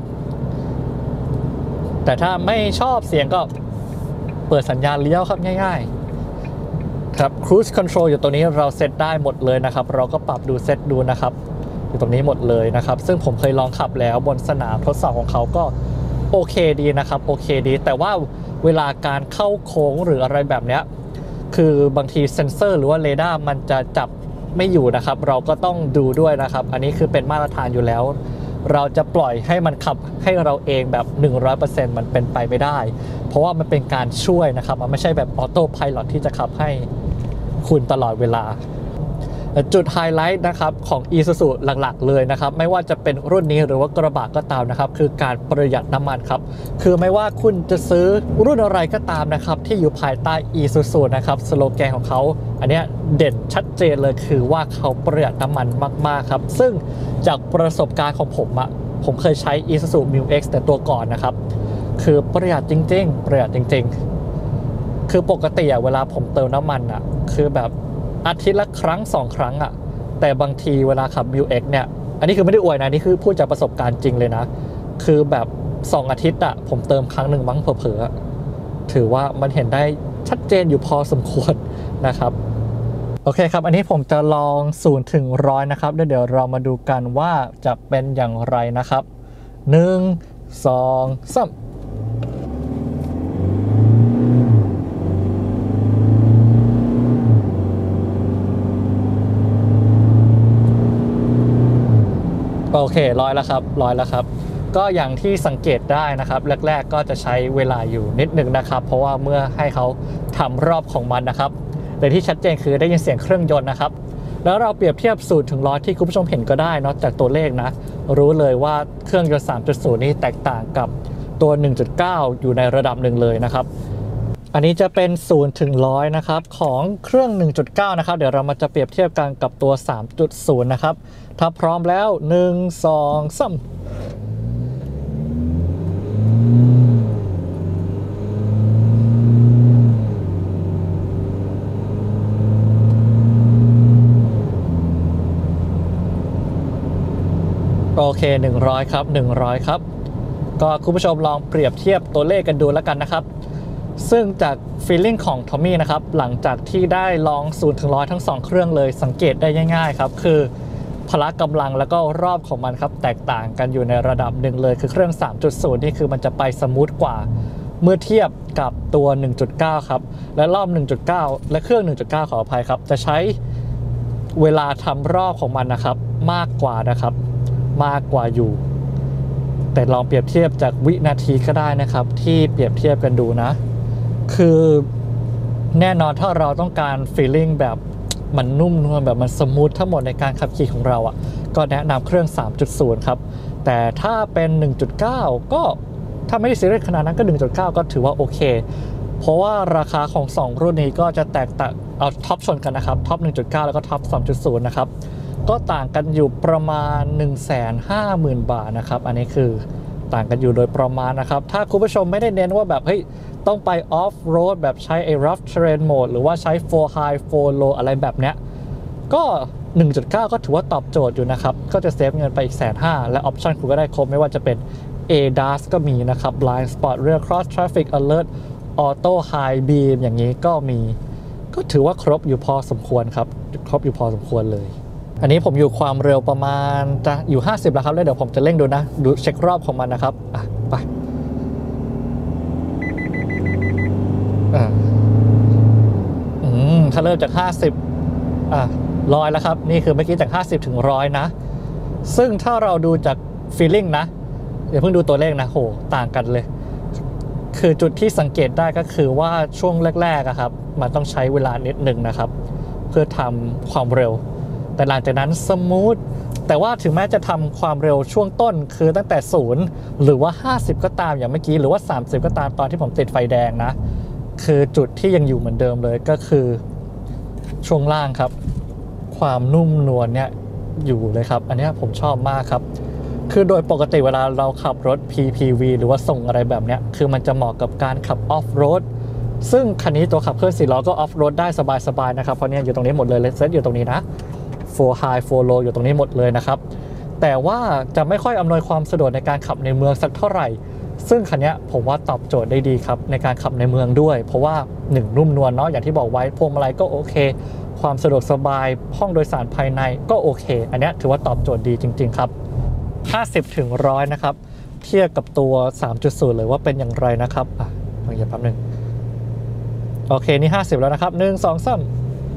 แต่ถ้าไม่ชอบเสียงก็เปิดสัญญาณเลี้ยวครับง่ายๆครับ Cruise Control อยู่ตัวนี้เราเซตได้หมดเลยนะครับเราก็ปรับดูเซตดูนะครับอยู่ตรงนี้หมดเลยนะครับซึ่งผมเคยลองขับแล้วบนสนามทดสอบของเขาก็โอเคดีนะครับโอเคดีแต่ว่าเวลาการเข้าโค้งหรืออะไรแบบเนี้ยคือบางทีเซ็นเซอร์หรือว่าเรดาร์มันจะจับไม่อยู่นะครับเราก็ต้องดูด้วยนะครับอันนี้คือเป็นมาตรฐานอยู่แล้วเราจะปล่อยให้มันขับให้เราเองแบบ หนึ่งร้อยเปอร์เซ็นต์ มันเป็นไปไม่ได้เพราะว่ามันเป็นการช่วยนะครับมันไม่ใช่แบบออโต้ไพลอตที่จะขับให้คุณตลอดเวลาจุดไฮไลท์นะครับของ Isuzu หลักๆเลยนะครับไม่ว่าจะเป็นรุ่นนี้หรือว่ากระบะก็ตามนะครับคือการประหยัดน้ำมันครับคือไม่ว่าคุณจะซื้อรุ่นอะไรก็ตามนะครับที่อยู่ภายใต้ Isuzu นะครับสโลแกนของเขาอันนี้เด่นชัดเจนเลยคือว่าเขาประหยัดน้ำมันมากๆครับซึ่งจากประสบการณ์ของผมอะผมเคยใช้ Isuzu มิว เอ็กซ์ แต่ตัวก่อนนะครับคือประหยัดจริงๆประหยัดจริงๆคือปกติอะเวลาผมเติมน้ำมันอะคือแบบอาทิตย์ละครั้งสองครั้งอะแต่บางทีเวลาขับ มิว เอ็กซ์ เนี่ยอันนี้คือไม่ได้อวยนะนี่คือพูดจากประสบการณ์จริงเลยนะคือแบบสองอาทิตย์อะผมเติมครั้งหนึ่งมั้งเผลอๆถือว่ามันเห็นได้ชัดเจนอยู่พอสมควรนะครับโอเคครับอันนี้ผมจะลองศูนย์ถึงร้อยนะครับเดี๋ยวเรามาดูกันว่าจะเป็นอย่างไรนะครับหนึ่ง สอง สามโอเคร้อยแล้วครับร้อยแล้วครับก็อย่างที่สังเกตได้นะครับแรกๆก็จะใช้เวลาอยู่นิดนึงนะครับเพราะว่าเมื่อให้เขาทำรอบของมันนะครับแต่ที่ชัดเจนคือได้ยินเสียงเครื่องยนต์นะครับแล้วเราเปรียบเทียบศูนย์ถึงร้อยที่คุณผู้ชมเห็นก็ได้นอกจากตัวเลขนะรู้เลยว่าเครื่องยนต์ สามจุดศูนย์ นี่แตกต่างกับตัว หนึ่งจุดเก้า อยู่ในระดับหนึ่งเลยนะครับอันนี้จะเป็นศูนย์ถึงร้อยนะครับของเครื่อง หนึ่งจุดเก้า นะครับเดี๋ยวเรามาจะเปรียบเทียบกันกับตัว สามจุดศูนย์ นะครับถ้าพร้อมแล้วหนึ่ง สอง สามโอเคหนึ่งร้อยครับหนึ่งร้อยครับก็คุณผู้ชมลองเปรียบเทียบตัวเลขกันดูแล้วกันนะครับซึ่งจาก feeling ของ Tommy นะครับหลังจากที่ได้ลองศูนย์ถึงร้อยทั้งสองเครื่องเลยสังเกตได้ง่ายๆครับคือพละกำลังแล้วก็รอบของมันครับแตกต่างกันอยู่ในระดับหนึ่งเลยคือเครื่อง สามจุดศูนย์ นี่คือมันจะไปสมูทกว่าเมื่อเทียบกับตัว หนึ่งจุดเก้า ครับและรอบ หนึ่งจุดเก้า และเครื่อง หนึ่งจุดเก้า ขออภัยครับจะใช้เวลาทำรอบของมันนะครับมากกว่านะครับมากกว่าอยู่แต่ลองเปรียบเทียบจากวินาทีก็ได้นะครับที่เปรียบเทียบกันดูนะคือแน่นอนถ้าเราต้องการ feeling แบบมันนุ่มนวลแบบมันสมูททั้งหมดในการขับขี่ของเราอ่ะก็แนะนำเครื่อง สามจุดศูนย์ ครับแต่ถ้าเป็น หนึ่งจุดเก้า ก็ถ้าไม่ได้ซีเรียสขนาดนั้นก็ หนึ่งจุดเก้า ก็ถือว่าโอเคเพราะว่าราคาของสองรุ่นนี้ก็จะแตกต่างเอาท็อปชนกันนะครับท็อป หนึ่งจุดเก้า แล้วก็ท็อป สามจุดศูนย์ นะครับก็ต่างกันอยู่ประมาณ หนึ่งแสนห้าหมื่น บาทนะครับอันนี้คือต่างกันอยู่โดยประมาณนะครับถ้าคุณผู้ชมไม่ได้เน้นว่าแบบเฮ้ยต้องไปออฟโรดแบบใช้ไอ้ rough terrain mode หรือว่าใช้ โฟร์ high โฟร์ low อะไรแบบเนี้ยก็ หนึ่งจุดเก้า ก็ถือว่าตอบโจทย์อยู่นะครับก็จะเซฟเงินไปอีก หนึ่งแสนห้าหมื่น และออปชันคุณก็ได้ครบไม่ว่าจะเป็น เอ ดัส ก็มีนะครับ Blind Spot Rear Cross Traffic Alert Auto High Beam อย่างนี้ก็มีก็ถือว่าครบอยู่พอสมควรครับครบอยู่พอสมควรเลยอันนี้ผมอยู่ความเร็วประมาณจะอยู่ห้าสิบแล้วครับแล้วเดี๋ยวผมจะเร่งดูนะดูเช็ครอบของมันนะครับอ่ะไปอ่าอืมถ้าเริ่มจากห้าสิบอ่ะร้อยแล้วครับนี่คือเมื่อกี้จากห้าสิบถึงหนึ่งร้อยนะซึ่งถ้าเราดูจาก feeling นะอย่าเพิ่งดูตัวเลขนะโหต่างกันเลยคือจุดที่สังเกตได้ก็คือว่าช่วงแรกๆอะครับมันต้องใช้เวลานิดนึงนะครับเพื่อทำความเร็วแต่หลังจากนั้นสมูทแต่ว่าถึงแม้จะทำความเร็วช่วงต้นคือตั้งแต่ศูนย์หรือว่าห้าสิบก็ตามอย่างเมื่อกี้หรือว่าสามสิบก็ตามตอนที่ผมติดไฟแดงนะคือจุดที่ยังอยู่เหมือนเดิมเลยก็คือช่วงล่างครับความนุ่มนวลเนี่ยอยู่เลยครับอันนี้ผมชอบมากครับคือโดยปกติเวลาเราขับรถ พี พี วี หรือว่าส่งอะไรแบบนี้คือมันจะเหมาะกับการขับออฟโรดซึ่งคันนี้ตัวขับเคลื่อนสี่ล้อก็ออฟโรดได้สบายๆนะครับเพราะเนี่ยอยู่ตรงนี้หมดเลยเลสเซตอยู่ตรงนี้นะโฟร์ high โฟร์ low อยู่ตรงนี้หมดเลยนะครับแต่ว่าจะไม่ค่อยอำนวยความสะดวกในการขับในเมืองสักเท่าไหร่ซึ่งคันนี้ผมว่าตอบโจทย์ได้ดีครับในการขับในเมืองด้วยเพราะว่าหนึ่งนุ่มนวลเนาะอย่างที่บอกไว้พวงมาลัยก็โอเคความสะดวกสบายห้องโดยสารภายในก็โอเคอันนี้ถือว่าตอบโจทย์ดีจริงๆครับห้าสิบถึงหนึ่งร้อยนะครับเทียบกับตัว สามจุดศูนย์ เลยว่าเป็นอย่างไรนะครับอ่ะลองเหยียบแป๊บนึงโอเคนี่ห้าสิบแล้วนะครับหนึ่ง สอง สาม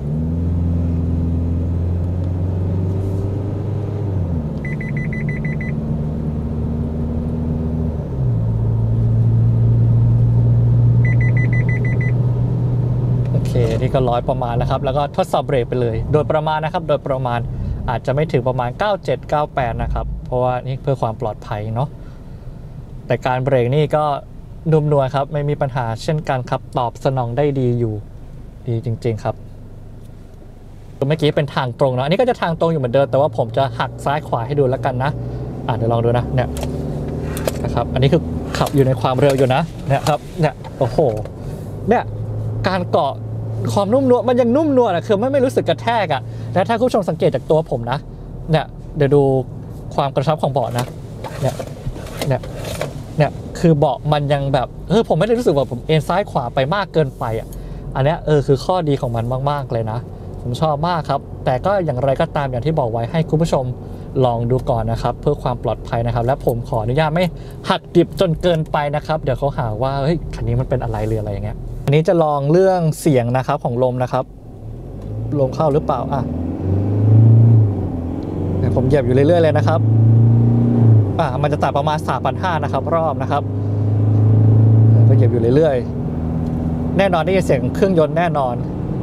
นี่ก็ร้อยประมาณนะครับแล้วก็ทดสอบเบรกไปเลยโดยประมาณนะครับโดยประมาณอาจจะไม่ถึงประมาณเก้าเจ็ด เก้าแปดนะครับเพราะว่านี่เพื่อความปลอดภัยเนาะแต่การเบรกนี่ก็นุ่มนวลครับไม่มีปัญหาเช่นกันครับตอบสนองได้ดีอยู่ดีจริงๆครับเมื่อกี้เป็นทางตรงเนาะอันนี้ก็จะทางตรงอยู่เหมือนเดิมแต่ว่าผมจะหักซ้ายขวาให้ดูแล้วกันนะอ่ะเดี๋ยวลองดูนะเนี่ยนะครับอันนี้คือขับอยู่ในความเร็วอยู่นะเนี่ยครับเนี่ยโอ้โหเนี่ยการเกาะความนุ่มนวลมันยังนุ่มนวลอ่ะคือไม่ไม่รู้สึกกระแทกอ่ะและถ้าคุณผู้ชมสังเกตจากตัวผมนะเนี่ยเดี๋ยวดูความกระชับของเบาะนะเนี่ยเนี่ยเนี่ยคือเบาะมันยังแบบเออผมไม่ได้รู้สึกว่าผมเอ็นซ้ายขวาไปมากเกินไปอ่ะอันนี้เออคือข้อดีของมันมากๆเลยนะผมชอบมากครับแต่ก็อย่างไรก็ตามอย่างที่บอกไว้ให้คุณผู้ชมลองดูก่อนนะครับเพื่อความปลอดภัยนะครับและผมขออนุญาตไม่หักดิบจนเกินไปนะครับเดี๋ยวเขาหาว่าเฮ้ยคันนี้มันเป็นอะไรหรืออะไรอย่างเงี้ยอันนี้จะลองเรื่องเสียงนะครับของลมนะครับลมเข้าหรือเปล่าอ่ะเดี๋ยวผมเหยียบอยู่เรื่อยๆเลยนะครับอ่ะมันจะตัดประมาณ สามพันห้าร้อย นะครับรอบนะครับก็เหยียบอยู่เรื่อยๆแน่นอนได้ยินเสียงเครื่องยนต์แน่นอน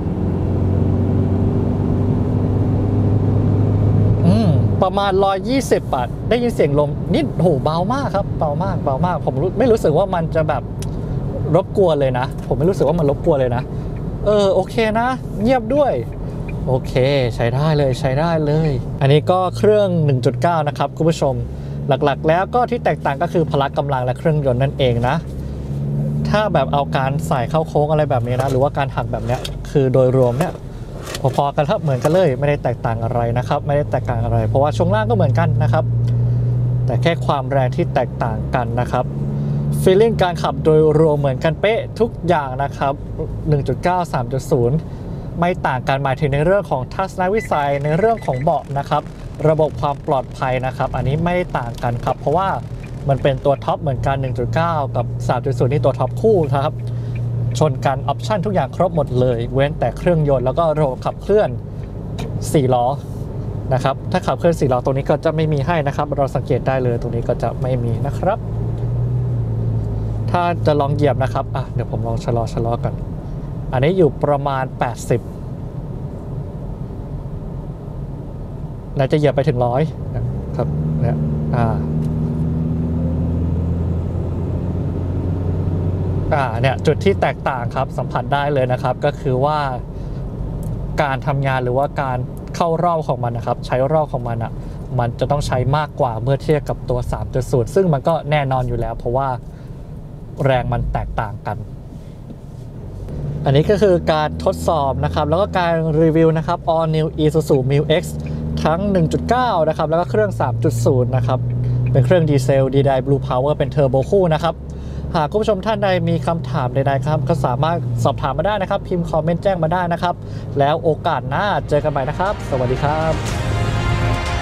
อืมประมาณหนึ่งร้อยยี่สิบบาทได้ยินเสียงลมนิดโหเบามากครับเบามากเบามากผมไม่รู้สึกว่ามันจะแบบรบกวนเลยนะผมไม่รู้สึกว่ามันรบกวนเลยนะเออโอเคนะเงียบด้วยโอเคใช้ได้เลยใช้ได้เลยอันนี้ก็เครื่อง หนึ่งจุดเก้า นะครับคุณผู้ชมหลักๆแล้วก็ที่แตกต่างก็คือพละกำลังและเครื่องยนต์นั่นเองนะถ้าแบบเอาการใส่เข้าโค้งอะไรแบบนี้นะหรือว่าการหักแบบเนี้ยคือโดยรวมเนี่ยพอๆกันครับเหมือนกันเลยไม่ได้แตกต่างอะไรนะครับไม่ได้แตกต่างอะไรเพราะว่าช่วงล่างก็เหมือนกันนะครับแต่แค่ความแรงที่แตกต่างกันนะครับฟีลลิ่งการขับโดยรวมเหมือนกันเป๊ะทุกอย่างนะครับ หนึ่งจุดเก้า สามจุดศูนย์ ไม่ต่างกันหมายถึงในเรื่องของทัศนวิสัยในเรื่องของเบาะนะครับระบบความปลอดภัยนะครับอันนี้ไม่ต่างกันครับเพราะว่ามันเป็นตัวท็อปเหมือนกัน หนึ่งจุดเก้า กับ สามจุดศูนย์ นี่ตัวท็อปคู่นะครับชนกันออปชั่นทุกอย่างครบหมดเลยเว้นแต่เครื่องยนต์แล้วก็ระบบขับเคลื่อนสี่ล้อนะครับถ้าขับเคลื่อนสี่ล้อตรงนี้ก็จะไม่มีให้นะครับเราสังเกตได้เลยตรงนี้ก็จะไม่มีนะครับถ้าจะลองเหยียบนะครับอ่ะเดี๋ยวผมลองชะลอชะลอกันอันนี้อยู่ประมาณแปดสิบแล้วจะเหยียบไปถึงร้อยนะครับเนี่ยอ่าอ่าเนี่ยจุดที่แตกต่างครับสัมผัสได้เลยนะครับก็คือว่าการทำงานหรือว่าการเข้ารอบของมันนะครับใช้รอบของมันอ่ะมันจะต้องใช้มากกว่าเมื่อเทียบกับตัว สามจุดศูนย์ ซึ่งมันก็แน่นอนอยู่แล้วเพราะว่าแรงมันแตกต่างกันอันนี้ก็คือการทดสอบนะครับแล้วก็การรีวิวนะครับ All New Isuzu Mu-X ทั้ง หนึ่งจุดเก้า นะครับแล้วก็เครื่อง สามจุดศูนย์ นะครับเป็นเครื่องดีเซล ดี ได Blue Power เป็นเทอร์โบคู่นะครับหากคุณผู้ชมท่านใดมีคำถามใดๆครับก็สามารถสอบถามมาได้นะครับพิมพ์คอมเมนต์แจ้งมาได้นะครับแล้วโอกาสหน้าเจอกันใหม่นะครับสวัสดีครับ